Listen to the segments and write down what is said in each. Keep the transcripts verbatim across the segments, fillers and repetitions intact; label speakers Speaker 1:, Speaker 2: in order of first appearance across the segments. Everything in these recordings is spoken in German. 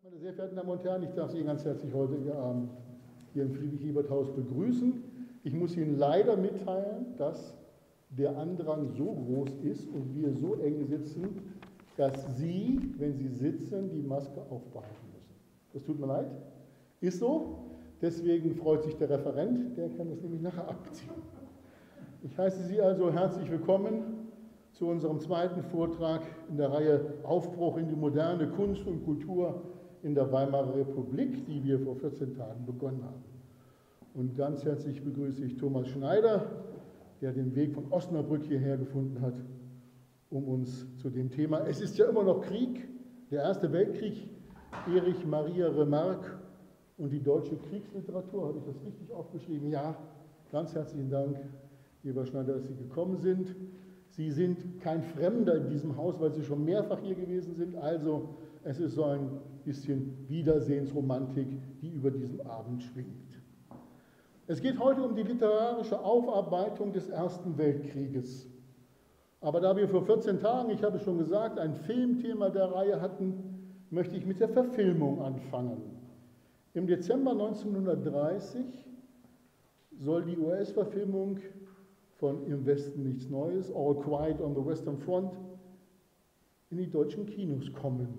Speaker 1: Meine sehr verehrten Damen und Herren, ich darf Sie ganz herzlich heute Abend hier im Friedrich-Ebert-Haus begrüßen. Ich muss Ihnen leider mitteilen, dass der Andrang so groß ist und wir so eng sitzen, dass Sie, wenn Sie sitzen, die Maske aufbehalten müssen. Das tut mir leid, ist so. Deswegen freut sich der Referent, der kann das nämlich nachher abziehen. Ich heiße Sie also herzlich willkommen zu unserem zweiten Vortrag in der Reihe Aufbruch in die moderne Kunst und Kultur in der Weimarer Republik, die wir vor vierzehn Tagen begonnen haben. Und ganz herzlich begrüße ich Thomas Schneider, der den Weg von Osnabrück hierher gefunden hat, um uns zu dem Thema, es ist ja immer noch Krieg, der Erste Weltkrieg, Erich Maria Remarque und die deutsche Kriegsliteratur, habe ich das richtig aufgeschrieben? Ja, ganz herzlichen Dank, lieber Schneider, dass Sie gekommen sind. Sie sind kein Fremder in diesem Haus, weil Sie schon mehrfach hier gewesen sind, also es ist so ein bisschen Wiedersehensromantik, die über diesem Abend schwingt. Es geht heute um die literarische Aufarbeitung des Ersten Weltkrieges. Aber da wir vor vierzehn Tagen, ich habe es schon gesagt, ein Filmthema der Reihe hatten, möchte ich mit der Verfilmung anfangen. Im Dezember neunzehnhundertdreißig soll die U S-Verfilmung von Im Westen nichts Neues, All Quiet on the Western Front, in die deutschen Kinos kommen.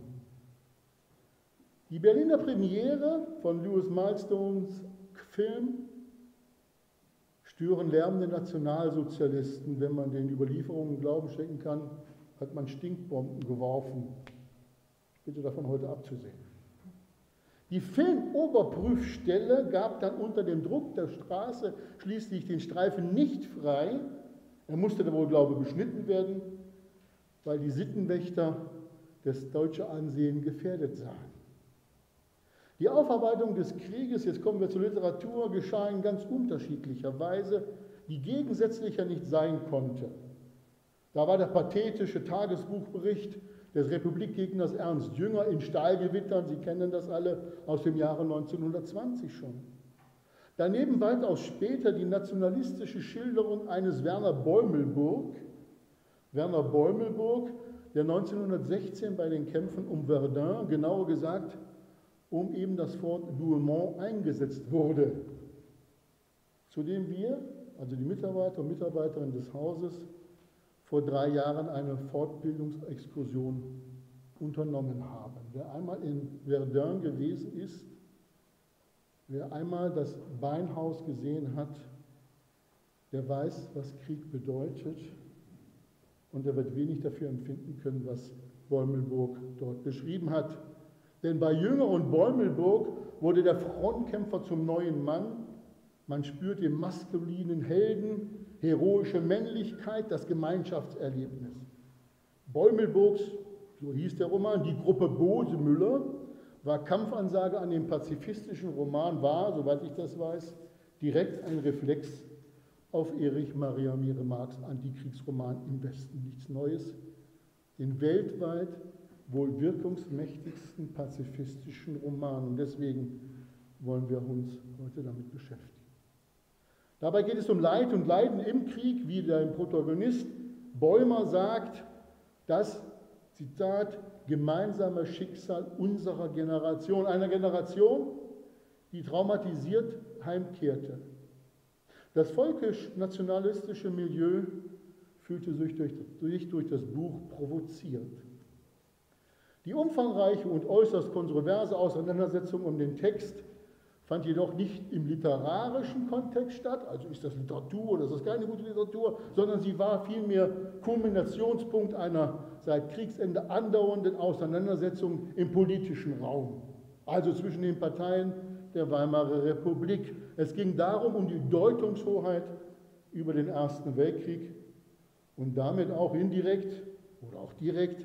Speaker 1: Die Berliner Premiere von Lewis Milestones Film stören lärmende Nationalsozialisten. Wenn man den Überlieferungen Glauben schenken kann, hat man Stinkbomben geworfen. Ich bitte davon heute abzusehen. Die Filmoberprüfstelle gab dann unter dem Druck der Straße schließlich den Streifen nicht frei. Er musste dann wohl, glaube ich, beschnitten werden, weil die Sittenwächter das deutsche Ansehen gefährdet sahen. Die Aufarbeitung des Krieges, jetzt kommen wir zur Literatur, geschah in ganz unterschiedlicher Weise, die gegensätzlicher nicht sein konnte. Da war der pathetische Tagesbuchbericht des Republikgegners Ernst Jünger in Stahlgewittern, Sie kennen das alle, aus dem Jahre neunzehnhundertzwanzig schon. Daneben weitaus später die nationalistische Schilderung eines Werner Beumelburg, Werner Beumelburg, der neunzehnhundertsechzehn bei den Kämpfen um Verdun, genauer gesagt, um eben das Fort Douaumont eingesetzt wurde, zu dem wir, also die Mitarbeiter und Mitarbeiterinnen des Hauses, vor drei Jahren eine Fortbildungsexkursion unternommen haben. Wer einmal in Verdun gewesen ist, wer einmal das Beinhaus gesehen hat, der weiß, was Krieg bedeutet und er wird wenig dafür empfinden können, was Beumelburg dort beschrieben hat. Denn bei Jünger und Beumelburg wurde der Frontkämpfer zum neuen Mann. Man spürt im maskulinen Helden heroische Männlichkeit, das Gemeinschaftserlebnis. Beumelburgs, so hieß der Roman, die Gruppe Bosemüller, war Kampfansage an den pazifistischen Roman, war, soweit ich das weiß, direkt ein Reflex auf Erich Maria Remarques Antikriegsroman Im Westen nichts Neues, den weltweit wohl wirkungsmächtigsten pazifistischen Roman. Und deswegen wollen wir uns heute damit beschäftigen. Dabei geht es um Leid und Leiden im Krieg, wie der Protagonist Bäumer sagt, das, Zitat, gemeinsame Schicksal unserer Generation, einer Generation, die traumatisiert heimkehrte. Das völkisch-nationalistische Milieu fühlte sich durch, durch, durch das Buch provoziert. Die umfangreiche und äußerst kontroverse Auseinandersetzung um den Text fand jedoch nicht im literarischen Kontext statt, also ist das Literatur oder ist das keine gute Literatur, sondern sie war vielmehr Kulminationspunkt einer seit Kriegsende andauernden Auseinandersetzung im politischen Raum, also zwischen den Parteien der Weimarer Republik. Es ging darum, um die Deutungshoheit über den Ersten Weltkrieg und damit auch indirekt oder auch direkt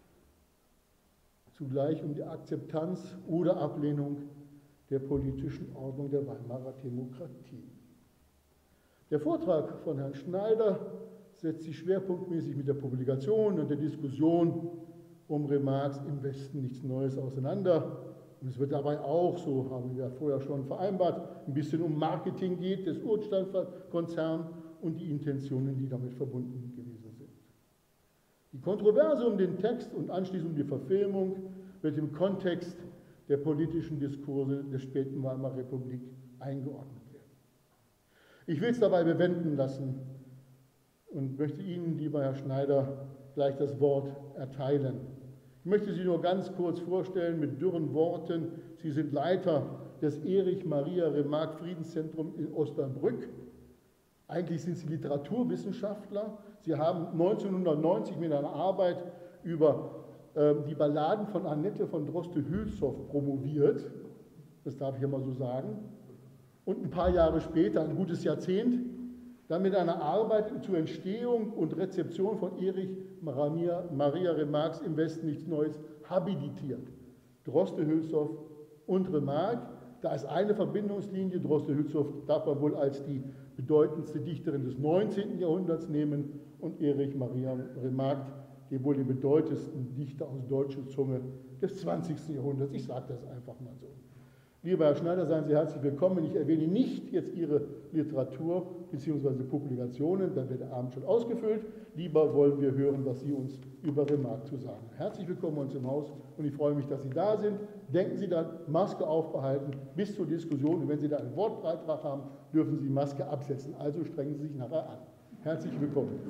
Speaker 1: zugleich um die Akzeptanz oder Ablehnung der politischen Ordnung der Weimarer Demokratie. Der Vortrag von Herrn Schneider setzt sich schwerpunktmäßig mit der Publikation und der Diskussion um Remarques Im Westen nichts Neues auseinander. Und es wird dabei auch, so haben wir vorher schon vereinbart, ein bisschen um Marketing geht des Ursteinkonzerns und die Intentionen, die damit verbunden gewesen sind. Die Kontroverse um den Text und anschließend um die Verfilmung wird im Kontext der politischen Diskurse der späten Weimarer Republik eingeordnet werden. Ich will es dabei bewenden lassen und möchte Ihnen, lieber Herr Schneider, gleich das Wort erteilen. Ich möchte Sie nur ganz kurz vorstellen mit dürren Worten. Sie sind Leiter des Erich Maria Remarque Friedenszentrums in Osnabrück. Eigentlich sind Sie Literaturwissenschaftler. Sie haben neunzehnhundertneunzig mit einer Arbeit über äh, die Balladen von Annette von Droste-Hülshoff promoviert. Das darf ich ja mal so sagen. Und ein paar Jahre später, ein gutes Jahrzehnt, dann mit einer Arbeit zur Entstehung und Rezeption von Erich Maria, Maria Remarques Im Westen nichts Neues habilitiert. Droste-Hülshoff und Remarque, da ist eine Verbindungslinie. Droste-Hülshoff darf man wohl als die bedeutendste Dichterin des neunzehnten Jahrhunderts nehmen und Erich Maria Remarque, die wohl den bedeutendsten Dichter aus deutscher Zunge des zwanzigsten Jahrhunderts. Ich sage das einfach mal so. Lieber Herr Schneider, seien Sie herzlich willkommen. Ich erwähne nicht jetzt Ihre Literatur bzw. Publikationen, dann wird der Abend schon ausgefüllt. Lieber wollen wir hören, was Sie uns über Remarque zu sagen haben. Herzlich willkommen bei uns im Haus und ich freue mich, dass Sie da sind. Denken Sie dann, Maske aufbehalten bis zur Diskussion und wenn Sie da einen Wortbeitrag haben, dürfen Sie die Maske absetzen. Also strengen Sie sich nachher an. Herzlich willkommen.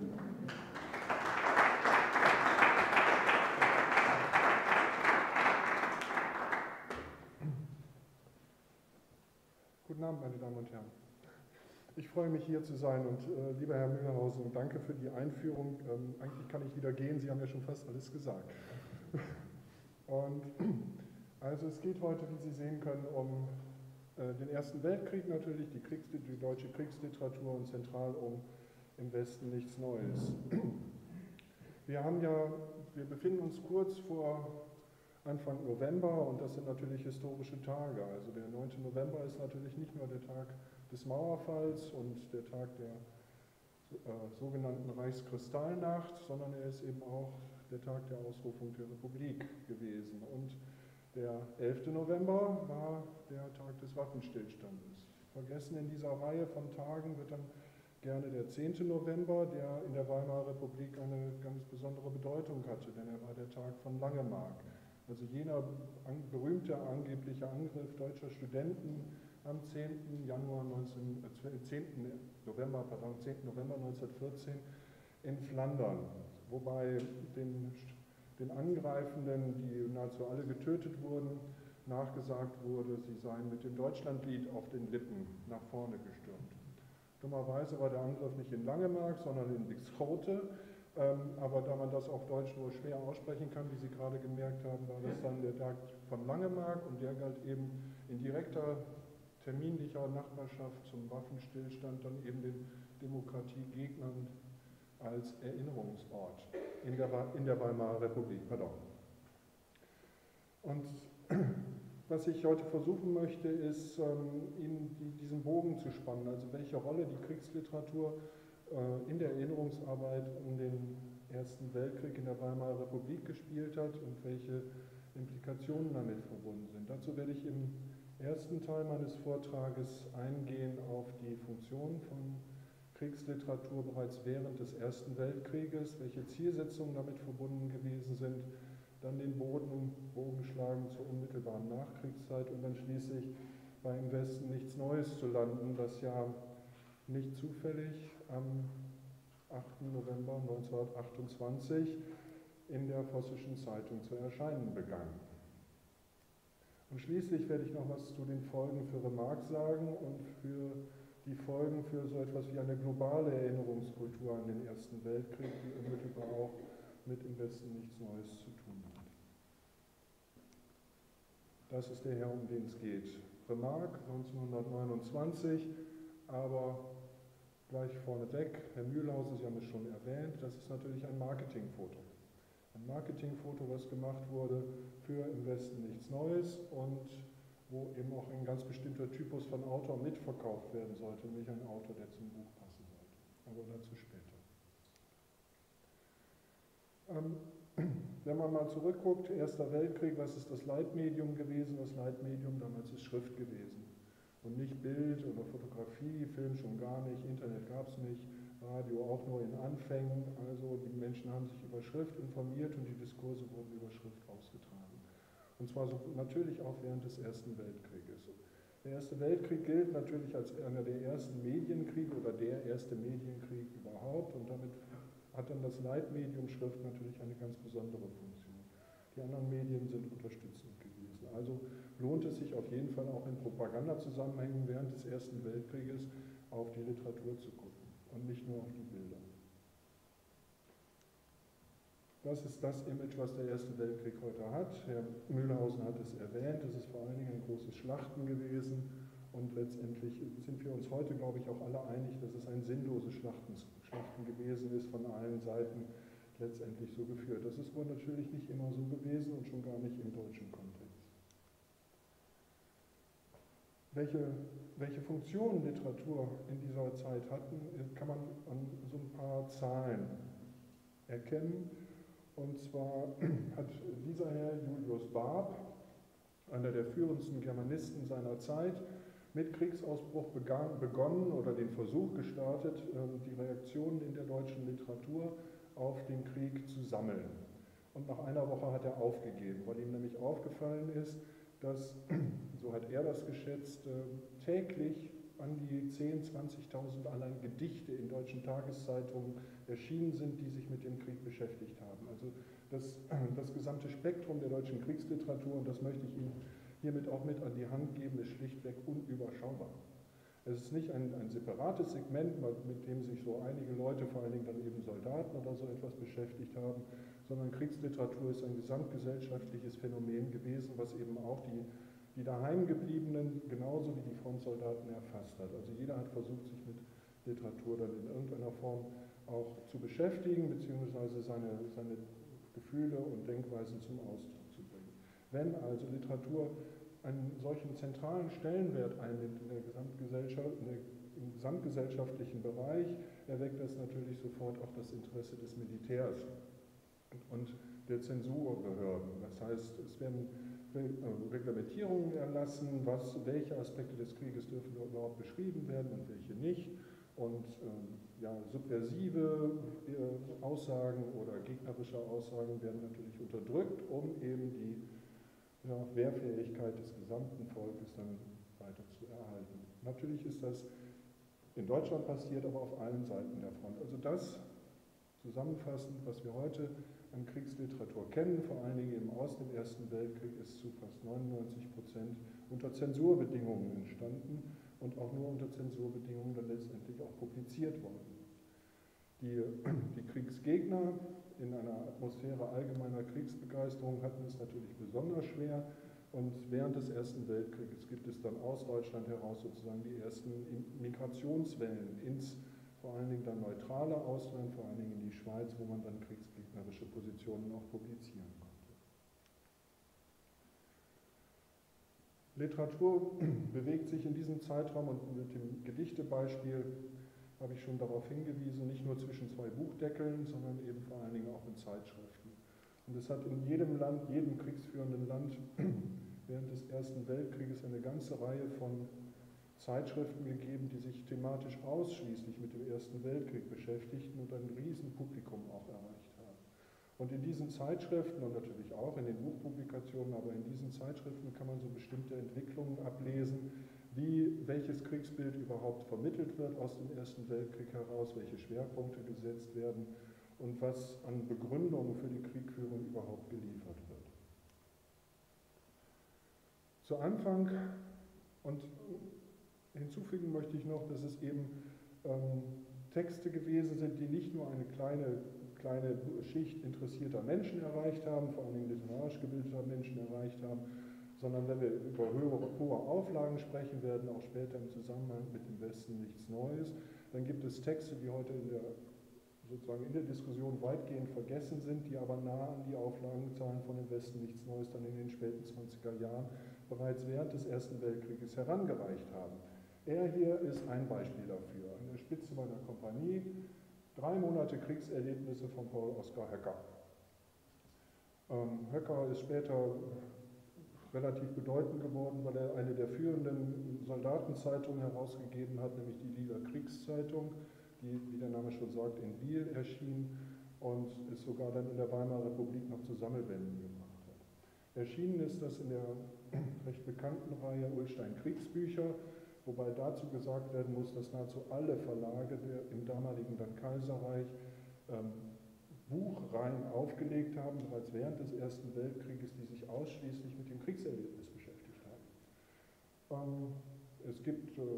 Speaker 2: Guten Abend, meine Damen und Herren. Ich freue mich, hier zu sein und äh, lieber Herr Mühlhausen, danke für die Einführung. Ähm, eigentlich kann ich wieder gehen, Sie haben ja schon fast alles gesagt. Und also es geht heute, wie Sie sehen können, um äh, den Ersten Weltkrieg natürlich, die, Kriegs die deutsche Kriegsliteratur und zentral um Im Westen nichts Neues. Wir haben ja, wir befinden uns kurz vor Anfang November und das sind natürlich historische Tage. Also der neunte November ist natürlich nicht nur der Tag des Mauerfalls und der Tag der äh, sogenannten Reichskristallnacht, sondern er ist eben auch der Tag der Ausrufung der Republik gewesen. Und der elfte November war der Tag des Waffenstillstandes. Vergessen in dieser Reihe von Tagen wird dann gerne der zehnte November, der in der Weimarer Republik eine ganz besondere Bedeutung hatte, denn er war der Tag von Langemark. Also jener berühmte angebliche Angriff deutscher Studenten am zehnten November, pardon, zehnten November neunzehnhundertvierzehn in Flandern, wobei den, den Angreifenden, die nahezu alle getötet wurden, nachgesagt wurde, sie seien mit dem Deutschlandlied auf den Lippen nach vorne gestürmt. Dummerweise war der Angriff nicht in Langemark, sondern in Dixchote. Ähm, aber da man das auf Deutsch nur schwer aussprechen kann, wie Sie gerade gemerkt haben, war das dann der Tag von Langemark und der galt eben in direkter terminlicher Nachbarschaft zum Waffenstillstand dann eben den Demokratiegegnern als Erinnerungsort in der, in der Weimarer Republik. Pardon. Und was ich heute versuchen möchte, ist, ähm, Ihnen die, diesen Bogen zu spannen, also welche Rolle die Kriegsliteratur in der Erinnerungsarbeit um den Ersten Weltkrieg in der Weimarer Republik gespielt hat und welche Implikationen damit verbunden sind. Dazu werde ich im ersten Teil meines Vortrages eingehen auf die Funktion von Kriegsliteratur bereits während des Ersten Weltkrieges, welche Zielsetzungen damit verbunden gewesen sind, dann den Boden, Bogen schlagen zur unmittelbaren Nachkriegszeit und dann schließlich bei Im Westen nichts Neues zu landen, das ja nicht zufällig am achten November neunzehnhundertachtundzwanzig in der Vossischen Zeitung zu erscheinen begann. Und schließlich werde ich noch was zu den Folgen für Remarque sagen und für die Folgen für so etwas wie eine globale Erinnerungskultur an den Ersten Weltkrieg, die unmittelbar auch mit Im Westen nichts Neues zu tun hat. Das ist der Herr, um den es geht. Remarque neunzehnhundertneunundzwanzig, aber gleich vorneweg, Herr Mühlhausen, Sie haben es schon erwähnt, das ist natürlich ein Marketingfoto. Ein Marketingfoto, was gemacht wurde für Im Westen nichts Neues und wo eben auch ein ganz bestimmter Typus von Autor mitverkauft werden sollte, nicht ein Autor, der zum Buch passen sollte. Aber dazu später. Ähm, wenn man mal zurückguckt, Erster Weltkrieg, was ist das Leitmedium gewesen? Das Leitmedium damals ist Schrift gewesen. Und nicht Bild oder Fotografie, Film schon gar nicht, Internet gab es nicht, Radio auch nur in Anfängen. Also die Menschen haben sich über Schrift informiert und die Diskurse wurden über Schrift ausgetragen. Und zwar so, natürlich auch während des Ersten Weltkrieges. Der Erste Weltkrieg gilt natürlich als einer der ersten Medienkriege oder der erste Medienkrieg überhaupt und damit hat dann das Leitmedium Schrift natürlich eine ganz besondere Funktion. Die anderen Medien sind unterstützend gewesen. Also lohnt es sich auf jeden Fall auch in Propagandazusammenhängen während des Ersten Weltkrieges auf die Literatur zu gucken und nicht nur auf die Bilder. Das ist das Image, was der Erste Weltkrieg heute hat. Herr Mühlhausen hat es erwähnt, es ist vor allen Dingen ein großes Schlachten gewesen und letztendlich sind wir uns heute, glaube ich, auch alle einig, dass es ein sinnloses Schlachten, Schlachten gewesen ist, von allen Seiten letztendlich so geführt. Das ist wohl natürlich nicht immer so gewesen und schon gar nicht im deutschen Kontext. Welche, welche Funktion Literatur in dieser Zeit hatten, kann man an so ein paar Zahlen erkennen. Und zwar hat dieser Herr, Julius Barb, einer der führendsten Germanisten seiner Zeit, mit Kriegsausbruch begann, begonnen oder den Versuch gestartet, die Reaktionen in der deutschen Literatur auf den Krieg zu sammeln. Und nach einer Woche hat er aufgegeben, weil ihm nämlich aufgefallen ist, dass, so hat er das geschätzt, täglich an die zehntausend, zwanzigtausend allein Gedichte in deutschen Tageszeitungen erschienen sind, die sich mit dem Krieg beschäftigt haben. Also das, das gesamte Spektrum der deutschen Kriegsliteratur, und das möchte ich Ihnen hiermit auch mit an die Hand geben, ist schlichtweg unüberschaubar. Es ist nicht ein, ein separates Segment, mit dem sich so einige Leute, vor allen Dingen dann eben Soldaten oder so etwas beschäftigt haben, sondern Kriegsliteratur ist ein gesamtgesellschaftliches Phänomen gewesen, was eben auch die die Daheimgebliebenen genauso wie die Frontsoldaten erfasst hat. Also jeder hat versucht, sich mit Literatur dann in irgendeiner Form auch zu beschäftigen, beziehungsweise seine, seine Gefühle und Denkweisen zum Ausdruck zu bringen. Wenn also Literatur einen solchen zentralen Stellenwert einnimmt in der Gesamtgesellschaft, in der, im gesamtgesellschaftlichen Bereich, erweckt das natürlich sofort auch das Interesse des Militärs und der Zensurbehörden. Das heißt, es werden Reglementierungen erlassen, was, welche Aspekte des Krieges dürfen überhaupt beschrieben werden und welche nicht. Und ähm, ja, subversive äh, Aussagen oder gegnerische Aussagen werden natürlich unterdrückt, um eben die ja, Wehrfähigkeit des gesamten Volkes dann weiter zu erhalten. Natürlich ist das in Deutschland passiert, aber auf allen Seiten der Front. Also das zusammenfassend, was wir heute an Kriegsliteratur kennen, vor allen Dingen eben aus dem Ersten Weltkrieg, ist zu fast neunundneunzig Prozent unter Zensurbedingungen entstanden und auch nur unter Zensurbedingungen dann letztendlich auch publiziert worden. Die, die Kriegsgegner in einer Atmosphäre allgemeiner Kriegsbegeisterung hatten es natürlich besonders schwer und während des Ersten Weltkrieges gibt es dann aus Deutschland heraus sozusagen die ersten Migrationswellen ins vor allen Dingen dann neutrale Ausland, vor allen Dingen in die Schweiz, wo man dann kriegsgegnerische Positionen auch publizieren konnte. Literatur bewegt sich in diesem Zeitraum und mit dem Gedichtebeispiel habe ich schon darauf hingewiesen, nicht nur zwischen zwei Buchdeckeln, sondern eben vor allen Dingen auch in Zeitschriften. Und es hat in jedem Land, jedem kriegsführenden Land während des Ersten Weltkrieges eine ganze Reihe von Zeitschriften gegeben, die sich thematisch ausschließlich mit dem Ersten Weltkrieg beschäftigten und ein Riesenpublikum auch erreicht haben. Und in diesen Zeitschriften und natürlich auch in den Buchpublikationen, aber in diesen Zeitschriften kann man so bestimmte Entwicklungen ablesen, wie welches Kriegsbild überhaupt vermittelt wird aus dem Ersten Weltkrieg heraus, welche Schwerpunkte gesetzt werden und was an Begründungen für die Kriegführung überhaupt geliefert wird. Zu Anfang und hinzufügen möchte ich noch, dass es eben ähm, Texte gewesen sind, die nicht nur eine kleine, kleine Schicht interessierter Menschen erreicht haben, vor allem literarisch gebildeter Menschen erreicht haben, sondern wenn wir über höhere, hohe Auflagen sprechen werden, auch später im Zusammenhang mit dem Westen nichts Neues, dann gibt es Texte, die heute in der, sozusagen in der Diskussion weitgehend vergessen sind, die aber nah an die Auflagenzahlen von dem Westen nichts Neues dann in den späten zwanziger Jahren bereits während des Ersten Weltkrieges herangereicht haben. Er hier ist ein Beispiel dafür. An der Spitze meiner Kompanie, drei Monate Kriegserlebnisse von Paul Oskar Höcker. Ähm, Höcker ist später relativ bedeutend geworden, weil er eine der führenden Soldatenzeitungen herausgegeben hat, nämlich die Lila Kriegszeitung, die, wie der Name schon sagt, in Biel erschien und es sogar dann in der Weimarer Republik noch zu Sammelbänden gebracht hat. Erschienen ist das in der recht bekannten Reihe Ullstein Kriegsbücher, wobei dazu gesagt werden muss, dass nahezu alle Verlage der, im damaligen dann Kaiserreich ähm, Buchreihen aufgelegt haben, bereits während des Ersten Weltkrieges, die sich ausschließlich mit dem Kriegserlebnis beschäftigt haben. Ähm, es gibt äh,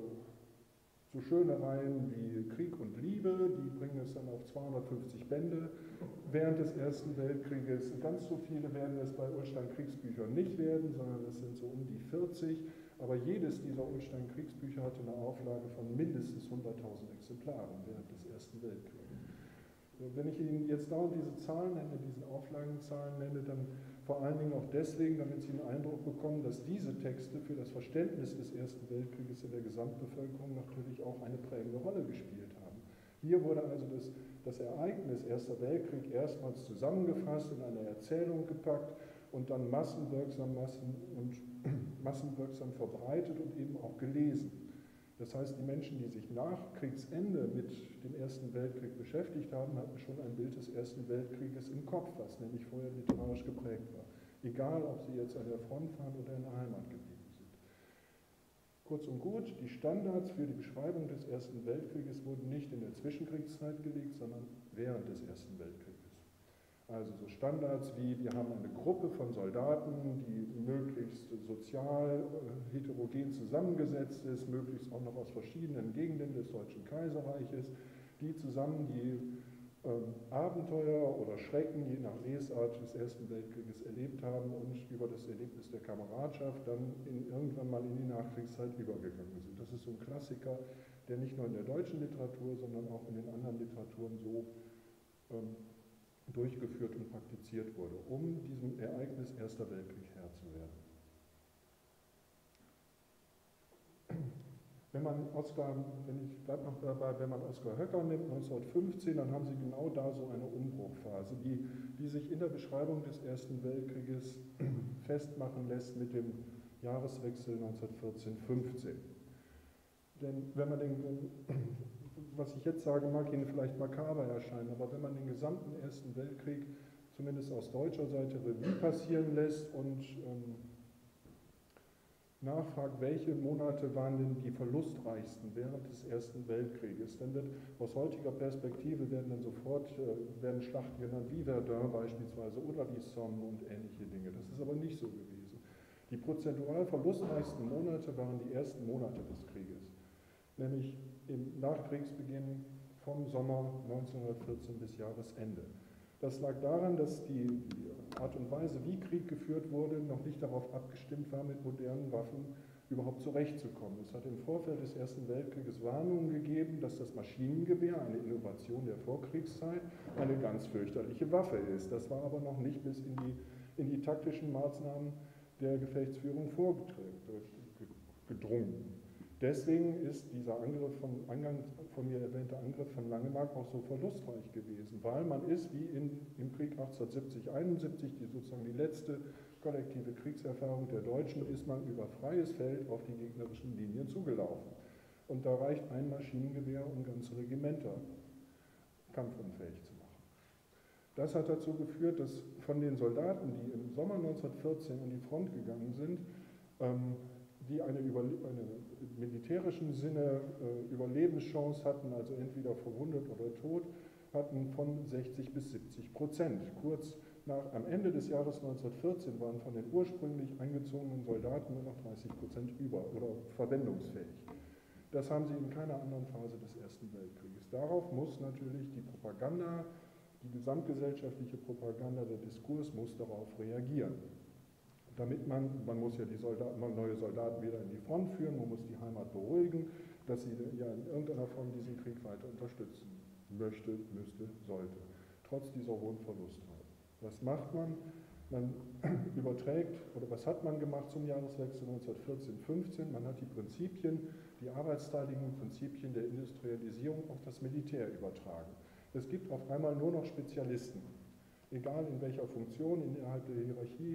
Speaker 2: so schöne Reihen wie Krieg und Liebe, die bringen es dann auf zweihundertfünfzig Bände während des Ersten Weltkrieges. Ganz so viele werden es bei Ullstein Kriegsbüchern nicht werden, sondern es sind so um die vierzig. Aber jedes dieser Ullstein Kriegsbücher hatte eine Auflage von mindestens hunderttausend Exemplaren während des Ersten Weltkrieges. Wenn ich Ihnen jetzt dauernd diese Zahlen nenne, diese Auflagenzahlen nenne, dann vor allen Dingen auch deswegen, damit Sie einen Eindruck bekommen, dass diese Texte für das Verständnis des Ersten Weltkrieges in der Gesamtbevölkerung natürlich auch eine prägende Rolle gespielt haben. Hier wurde also das, das Ereignis Erster Weltkrieg erstmals zusammengefasst, in eine Erzählung gepackt und dann massenwirksam, massen und massenwirksam verbreitet und eben auch gelesen. Das heißt, die Menschen, die sich nach Kriegsende mit dem Ersten Weltkrieg beschäftigt haben, hatten schon ein Bild des Ersten Weltkrieges im Kopf, was nämlich vorher literarisch geprägt war. Egal, ob sie jetzt an der Front waren oder in der Heimat geblieben sind. Kurz und gut, die Standards für die Beschreibung des Ersten Weltkrieges wurden nicht in der Zwischenkriegszeit gelegt, sondern während des Ersten Weltkrieges. Also so Standards wie, wir haben eine Gruppe von Soldaten, die möglichst sozial äh, heterogen zusammengesetzt ist, möglichst auch noch aus verschiedenen Gegenden des Deutschen Kaiserreiches, die zusammen die äh, Abenteuer oder Schrecken, je nach Lesart des Ersten Weltkrieges erlebt haben und über das Erlebnis der Kameradschaft dann in, irgendwann mal in die Nachkriegszeit übergegangen sind. Das ist so ein Klassiker, der nicht nur in der deutschen Literatur, sondern auch in den anderen Literaturen so ähm, durchgeführt und praktiziert wurde, um diesem Ereignis Erster Weltkrieg Herr zu werden. Wenn man Oskar, wenn ich bleibe noch dabei, wenn man Oskar Höcker nimmt, neunzehnhundertfünfzehn, dann haben Sie genau da so eine Umbruchphase, die, die sich in der Beschreibung des Ersten Weltkrieges festmachen lässt mit dem Jahreswechsel neunzehnhundertvierzehn fünfzehn. Denn wenn man den was ich jetzt sage, mag Ihnen vielleicht makaber erscheinen, aber wenn man den gesamten Ersten Weltkrieg zumindest aus deutscher Seite Revue passieren lässt und ähm, nachfragt, welche Monate waren denn die verlustreichsten während des Ersten Weltkrieges, dann wird aus heutiger Perspektive werden dann sofort äh, werden Schlachten genannt, wie Verdun beispielsweise oder die Somme und ähnliche Dinge. Das ist aber nicht so gewesen. Die prozentual verlustreichsten Monate waren die ersten Monate des Krieges, nämlich im Nachkriegsbeginn vom Sommer neunzehnhundertvierzehn bis Jahresende. Das lag daran, dass die, die Art und Weise, wie Krieg geführt wurde, noch nicht darauf abgestimmt war, mit modernen Waffen überhaupt zurechtzukommen. Es hat im Vorfeld des Ersten Weltkrieges Warnungen gegeben, dass das Maschinengewehr, eine Innovation der Vorkriegszeit, eine ganz fürchterliche Waffe ist. Das war aber noch nicht bis in die, in die taktischen Maßnahmen der Gefechtsführung vorgedrungen. Deswegen ist dieser Angriff von, eingangs von mir erwähnte Angriff von Langemark auch so verlustreich gewesen, weil man ist, wie in, im Krieg achtzehnhundertsiebzig einundsiebzig, die sozusagen die letzte kollektive Kriegserfahrung der Deutschen, ist man über freies Feld auf die gegnerischen Linien zugelaufen. Und da reicht ein Maschinengewehr, um ganze Regimenter kampfunfähig zu machen. Das hat dazu geführt, dass von den Soldaten, die im Sommer neunzehnhundertvierzehn an die Front gegangen sind, ähm, die eine, Überle eine militärischen Sinne äh, Überlebenschance hatten, also entweder verwundet oder tot, hatten von sechzig bis siebzig Prozent. Kurz nach, am Ende des Jahres neunzehnhundertvierzehn waren von den ursprünglich eingezogenen Soldaten nur noch dreißig Prozent über oder verwendungsfähig. Das haben sie in keiner anderen Phase des Ersten Weltkrieges. Darauf muss natürlich die Propaganda, die gesamtgesellschaftliche Propaganda, der Diskurs muss darauf reagieren. Damit man, man muss ja die Soldaten, neue Soldaten wieder in die Front führen, man muss die Heimat beruhigen, dass sie ja in irgendeiner Form diesen Krieg weiter unterstützen möchte, müsste, sollte, trotz dieser hohen Verlustrate. Was macht man? Man überträgt, oder was hat man gemacht zum Jahreswechsel neunzehnhundertvierzehn fünfzehn? Man hat die Prinzipien, die arbeitsteiligen Prinzipien der Industrialisierung auf das Militär übertragen. Es gibt auf einmal nur noch Spezialisten, egal in welcher Funktion innerhalb der Hierarchie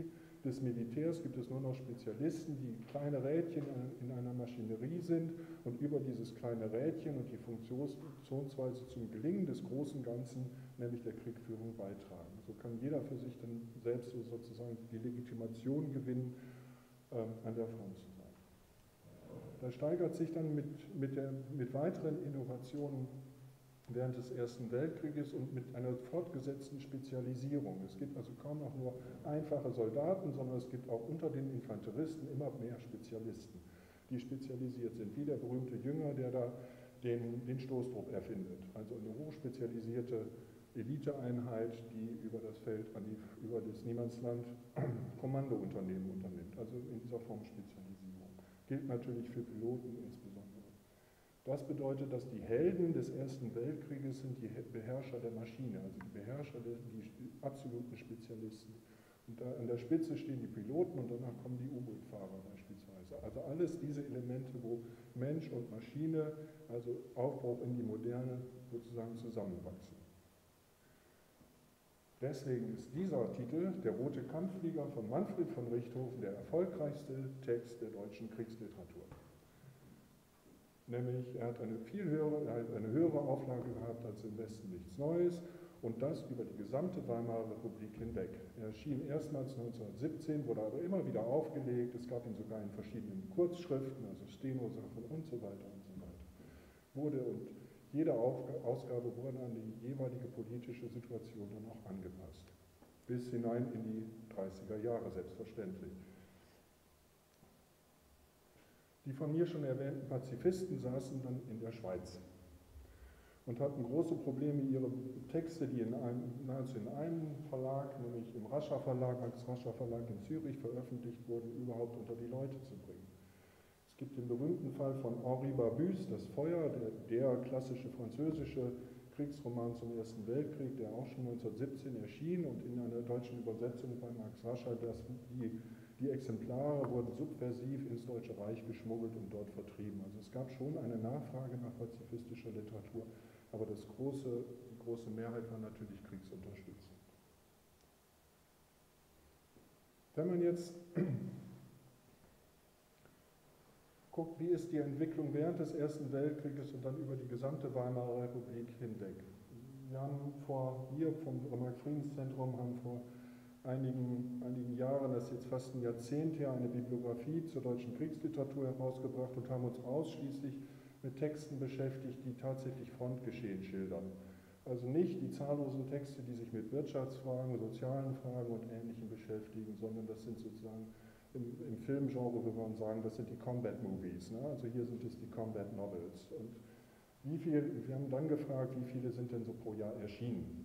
Speaker 2: des Militärs gibt es nur noch Spezialisten, die kleine Rädchen in einer Maschinerie sind und über dieses kleine Rädchen und die Funktionsweise zum Gelingen des großen Ganzen, nämlich der Kriegführung, beitragen. So kann jeder für sich dann selbst so sozusagen die Legitimation gewinnen, ähm, an der Front zu sein. Das steigert sich dann mit, mit, der, mit weiteren Innovationen während des Ersten Weltkrieges und mit einer fortgesetzten Spezialisierung. Es gibt also kaum noch nur einfache Soldaten, sondern es gibt auch unter den Infanteristen immer mehr Spezialisten, die spezialisiert sind, wie der berühmte Jünger, der da den, den Stoßtrupp erfindet. Also eine hochspezialisierte Eliteeinheit, die über das Feld, an die, über das Niemandsland Kommandounternehmen unternimmt, also in dieser Form Spezialisierung. Gilt natürlich für Piloten insbesondere. Das bedeutet, dass die Helden des Ersten Weltkrieges sind die Beherrscher der Maschine, also die Beherrscher, der, die absoluten Spezialisten. Und da an der Spitze stehen die Piloten und danach kommen die U-Boot-Fahrer beispielsweise. Also alles diese Elemente, wo Mensch und Maschine, also Aufbruch in die Moderne, sozusagen zusammenwachsen. Deswegen ist dieser Titel, Der rote Kampfflieger von Manfred von Richthofen, der erfolgreichste Text der deutschen Kriegsliteratur. Nämlich, er hat eine viel höhere, er hat eine höhere Auflage gehabt als im Westen nichts Neues und das über die gesamte Weimarer Republik hinweg. Er erschien erstmals neunzehnhundertsiebzehn, wurde aber immer wieder aufgelegt, es gab ihn sogar in verschiedenen Kurzschriften, also Steno-Sachen und so weiter und so weiter. Wurde und jede Ausgabe wurde an die jeweilige politische Situation dann auch angepasst. Bis hinein in die dreißiger Jahre selbstverständlich. Die von mir schon erwähnten Pazifisten saßen dann in der Schweiz und hatten große Probleme, ihre Texte, die in einem, nahezu in einem Verlag, nämlich im Rascher Verlag, Max Rascher Verlag in Zürich veröffentlicht wurden, überhaupt unter die Leute zu bringen. Es gibt den berühmten Fall von Henri Barbusse, Das Feuer, der, der klassische französische Kriegsroman zum Ersten Weltkrieg, der auch schon neunzehnhundertsiebzehn erschien und in einer deutschen Übersetzung bei Max Rascher, dass die Die Exemplare wurden subversiv ins Deutsche Reich geschmuggelt und dort vertrieben. Also es gab schon eine Nachfrage nach pazifistischer Literatur, aber das große, die große Mehrheit war natürlich kriegsunterstützend. Wenn man jetzt guckt, wie ist die Entwicklung während des Ersten Weltkrieges und dann über die gesamte Weimarer Republik hinweg. Wir haben vor, wir vom Max-Friedens-Zentrum haben vor Einigen, einigen Jahren, das ist jetzt fast ein Jahrzehnt her, eine Bibliografie zur deutschen Kriegsliteratur herausgebracht und haben uns ausschließlich mit Texten beschäftigt, die tatsächlich Frontgeschehen schildern. Also nicht die zahllosen Texte, die sich mit Wirtschaftsfragen, sozialen Fragen und Ähnlichem beschäftigen, sondern das sind sozusagen im, im Filmgenre, würde man sagen, das sind die Combat Movies. Ne? Also hier sind es die Combat Novels. Und wie viel, wir haben dann gefragt, wie viele sind denn so pro Jahr erschienen?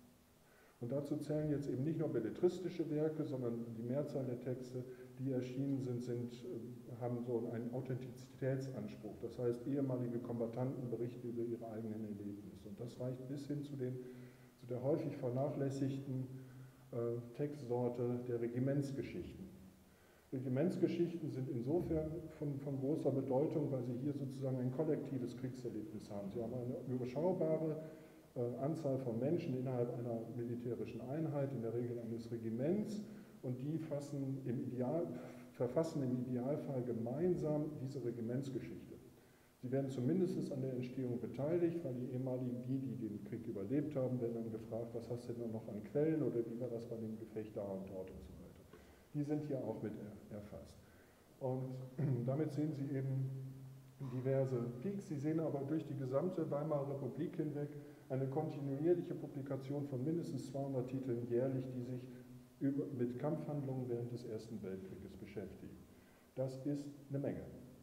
Speaker 2: Und dazu zählen jetzt eben nicht nur belletristische Werke, sondern die Mehrzahl der Texte, die erschienen sind, sind, haben so einen Authentizitätsanspruch. Das heißt, ehemalige Kombattanten berichten über ihre eigenen Erlebnisse. Und das reicht bis hin zu, den, zu der häufig vernachlässigten äh, Textsorte der Regimentsgeschichten. Regimentsgeschichten sind insofern von, von großer Bedeutung, weil sie hier sozusagen ein kollektives Kriegserlebnis haben. Sie haben eine überschaubare Anzahl von Menschen innerhalb einer militärischen Einheit, in der Regel eines Regiments, und die fassen im Ideal, verfassen im Idealfall gemeinsam diese Regimentsgeschichte. Sie werden zumindest an der Entstehung beteiligt, weil die ehemaligen, die, die den Krieg überlebt haben, werden dann gefragt, was hast du denn noch an Quellen oder wie war das bei dem Gefecht da und dort und so weiter. Die sind hier auch mit erfasst. Und damit sehen Sie eben diverse Peaks. Sie sehen aber durch die gesamte Weimarer Republik hinweg eine kontinuierliche Publikation von mindestens zweihundert Titeln jährlich, die sich über, mit Kampfhandlungen während des Ersten Weltkrieges beschäftigen. Das ist eine Menge.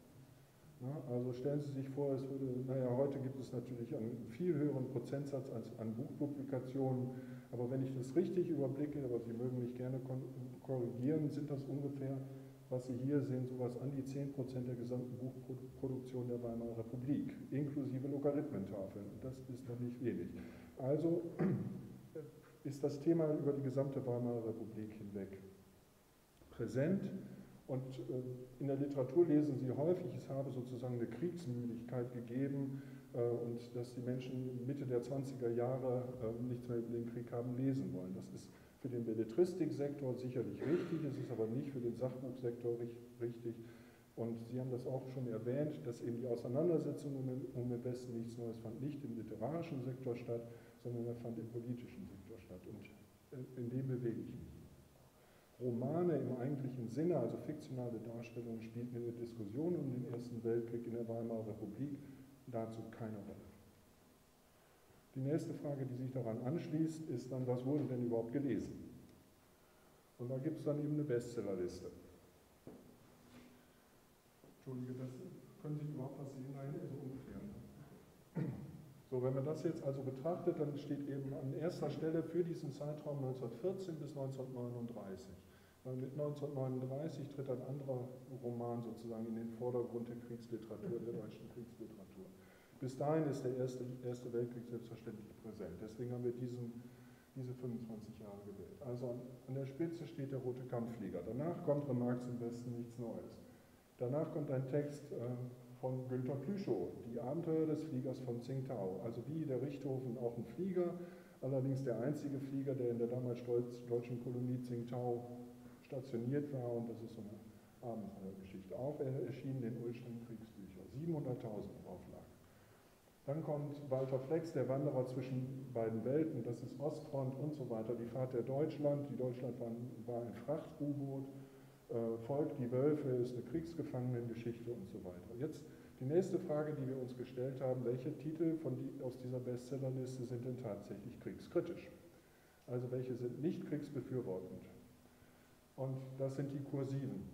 Speaker 2: Ja, also stellen Sie sich vor, es würde, naja, heute gibt es natürlich einen viel höheren Prozentsatz als an Buchpublikationen, aber wenn ich das richtig überblicke, aber Sie mögen mich gerne korrigieren, sind das ungefähr, was Sie hier sehen, sowas an die zehn Prozent der gesamten Buchproduktion der Weimarer Republik, inklusive Logarithmentafeln. Und das ist noch nicht wenig. Also ist das Thema über die gesamte Weimarer Republik hinweg präsent. Und in der Literatur lesen Sie häufig, es habe sozusagen eine Kriegsmüdigkeit gegeben äh, und dass die Menschen Mitte der zwanziger Jahre äh, nichts mehr über den Krieg haben lesen wollen. Das ist für den Belletristiksektor sicherlich richtig, es ist aber nicht für den Sachbuchsektor richtig. Und Sie haben das auch schon erwähnt, dass eben die Auseinandersetzung um, um im Westen nichts Neues fand nicht im literarischen Sektor statt, sondern er fand im politischen Sektor statt. Und in dem bewege ich mich. Romane im eigentlichen Sinne, also fiktionale Darstellungen, spielten in der Diskussion um den Ersten Weltkrieg in der Weimarer Republik dazu keine Rolle. Die nächste Frage, die sich daran anschließt, ist dann, was wurde denn überhaupt gelesen? Und da gibt es dann eben eine Bestsellerliste. Entschuldige, das können Sie überhaupt was sehen? Nein, so ungefähr. So, wenn man das jetzt also betrachtet, dann steht eben an erster Stelle für diesen Zeitraum neunzehnhundertvierzehn bis neunzehnhundertneununddreißig. Weil mit neunzehnhundertneununddreißig tritt ein anderer Roman sozusagen in den Vordergrund der Kriegsliteratur, der deutschen Kriegsliteratur. Bis dahin ist der Erste, Erste Weltkrieg selbstverständlich präsent. Deswegen haben wir diesen, diese fünfundzwanzig Jahre gewählt. Also an, an der Spitze steht der Rote Kampfflieger. Danach kommt Remarques im Westen nichts Neues. Danach kommt ein Text äh, von Günter Plüschow, die Abenteuer des Fliegers von Tsingtao. Also wie der Richthofen auch ein Flieger, allerdings der einzige Flieger, der in der damals deutschen Kolonie Tsingtao stationiert war. Und das ist so eine Abenteuergeschichte. Auch er erschien in den Ullstein Kriegsbüchern. siebenhunderttausend Auflagen. Dann kommt Walter Flex, der Wanderer zwischen beiden Welten. Das ist Ostfront und so weiter. Die Fahrt der Deutschland. Die Deutschland war, war ein Fracht-U-Boot. Volk, die Wölfe ist eine Kriegsgefangenengeschichte und so weiter. Jetzt die nächste Frage, die wir uns gestellt haben, welche Titel von die, aus dieser Bestsellerliste sind denn tatsächlich kriegskritisch? Also welche sind nicht kriegsbefürwortend? Und das sind die Kursiven.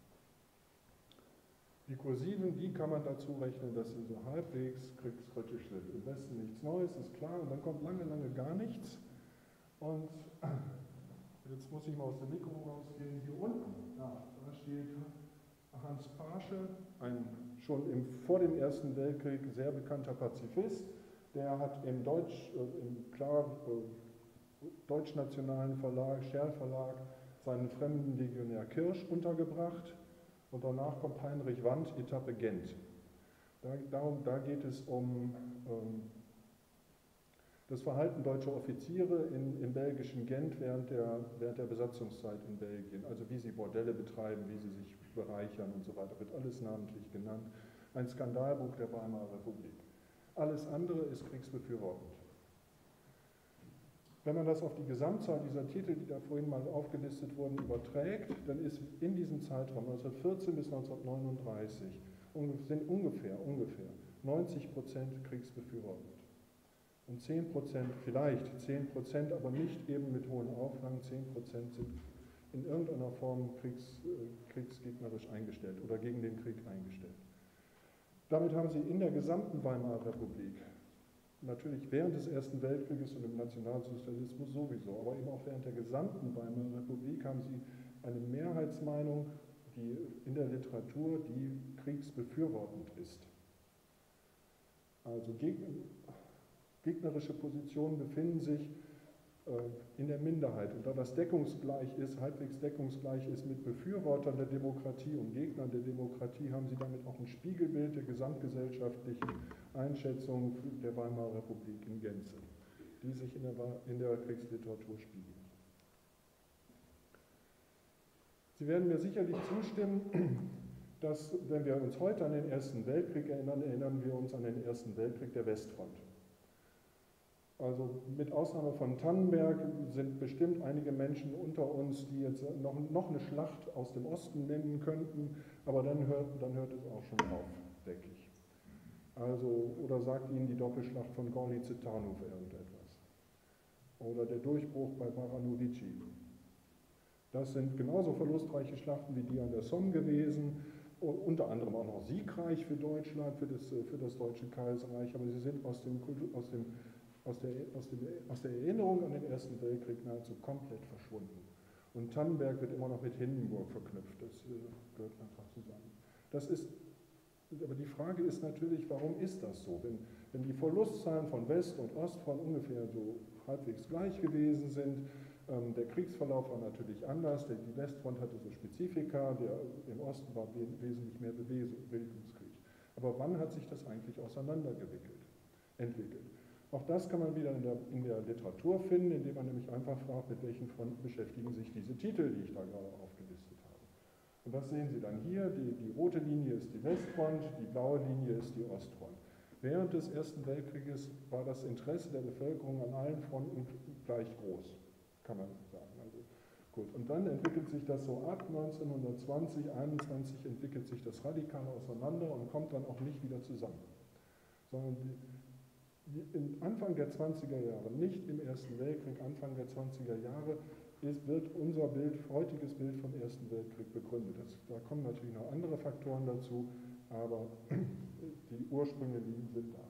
Speaker 2: Die Kursiven, die kann man dazu rechnen, dass sie so halbwegs kriegskritisch sind. Im Westen nichts Neues, ist klar, und dann kommt lange, lange gar nichts. Und jetzt muss ich mal aus dem Mikro rausgehen. Hier unten, ja, da steht Hans Paasche, ein schon im, vor dem Ersten Weltkrieg sehr bekannter Pazifist. Der hat im, Deutsch, äh, im klar äh, deutschnationalen Verlag, Scherl Verlag, seinen Fremdenlegionär Kirsch untergebracht. Und danach kommt Heinrich Wandt, Etappe Gent. Da, darum, da geht es um ähm, das Verhalten deutscher Offiziere in, im belgischen Gent während der, während der Besatzungszeit in Belgien. Also wie sie Bordelle betreiben, wie sie sich bereichern und so weiter, wird alles namentlich genannt. Ein Skandalbuch der Weimarer Republik. Alles andere ist kriegsbefürwortend. Wenn man das auf die Gesamtzahl dieser Titel, die da vorhin mal aufgelistet wurden, überträgt, dann ist in diesem Zeitraum neunzehnhundertvierzehn bis neunzehnhundertneununddreißig sind ungefähr, ungefähr neunzig Prozent kriegsbefürwortend. Und zehn Prozent, vielleicht zehn Prozent, aber nicht eben mit hohen Auflagen, zehn Prozent sind in irgendeiner Form kriegs, äh, kriegsgegnerisch eingestellt oder gegen den Krieg eingestellt. Damit haben sie in der gesamten Weimarer Republik, natürlich während des Ersten Weltkrieges und im Nationalsozialismus sowieso, aber eben auch während der gesamten Weimarer Republik haben sie eine Mehrheitsmeinung, die in der Literatur, die kriegsbefürwortend ist. Also gegnerische Positionen befinden sich äh, in der Minderheit. Und da das deckungsgleich ist, halbwegs deckungsgleich ist mit Befürwortern der Demokratie und Gegnern der Demokratie, haben sie damit auch ein Spiegelbild der gesamtgesellschaftlichen Einschätzung der Weimarer Republik in Gänze, die sich in der, in der Kriegsliteratur spiegeln. Sie werden mir sicherlich zustimmen, dass, wenn wir uns heute an den Ersten Weltkrieg erinnern, erinnern wir uns an den Ersten Weltkrieg der Westfront. Also mit Ausnahme von Tannenberg sind bestimmt einige Menschen unter uns, die jetzt noch, noch eine Schlacht aus dem Osten nennen könnten, aber dann hört, dann hört es auch schon auf, denke ich. Also, oder sagt Ihnen die Doppelschlacht von Gorlice-Tarnów irgendetwas. Oder der Durchbruch bei Baranovici. Das sind genauso verlustreiche Schlachten wie die an der Somme gewesen, unter anderem auch noch siegreich für Deutschland, für das, für das Deutsche Kaiserreich, aber sie sind aus dem, aus dem Aus der, aus, dem, aus der Erinnerung an den Ersten Weltkrieg nahezu komplett verschwunden. Und Tannenberg wird immer noch mit Hindenburg verknüpft, das äh, gehört einfach zusammen. Das ist, aber die Frage ist natürlich, warum ist das so? Wenn, wenn die Verlustzahlen von West- und Ostfront ungefähr so halbwegs gleich gewesen sind, ähm, der Kriegsverlauf war natürlich anders, denn die Westfront hatte so Spezifika, der im Osten war we wesentlich mehr Bewegungskrieg. Aber wann hat sich das eigentlich auseinandergewickelt, entwickelt? Auch das kann man wieder in der, in der Literatur finden, indem man nämlich einfach fragt, mit welchen Fronten beschäftigen sich diese Titel, die ich da gerade aufgelistet habe. Und das sehen Sie dann hier, die, die rote Linie ist die Westfront, die blaue Linie ist die Ostfront. Während des Ersten Weltkrieges war das Interesse der Bevölkerung an allen Fronten gleich groß, kann man sagen. Also, gut. Und dann entwickelt sich das so ab neunzehnhundertzwanzig, einundzwanzig entwickelt sich das radikal auseinander und kommt dann auch nicht wieder zusammen. Sondern die, die, Anfang der zwanziger Jahre, nicht im Ersten Weltkrieg, Anfang der zwanziger Jahre, ist, wird unser Bild, heutiges Bild vom Ersten Weltkrieg begründet. Das, da kommen natürlich noch andere Faktoren dazu, aber die Ursprünge liegen sind da.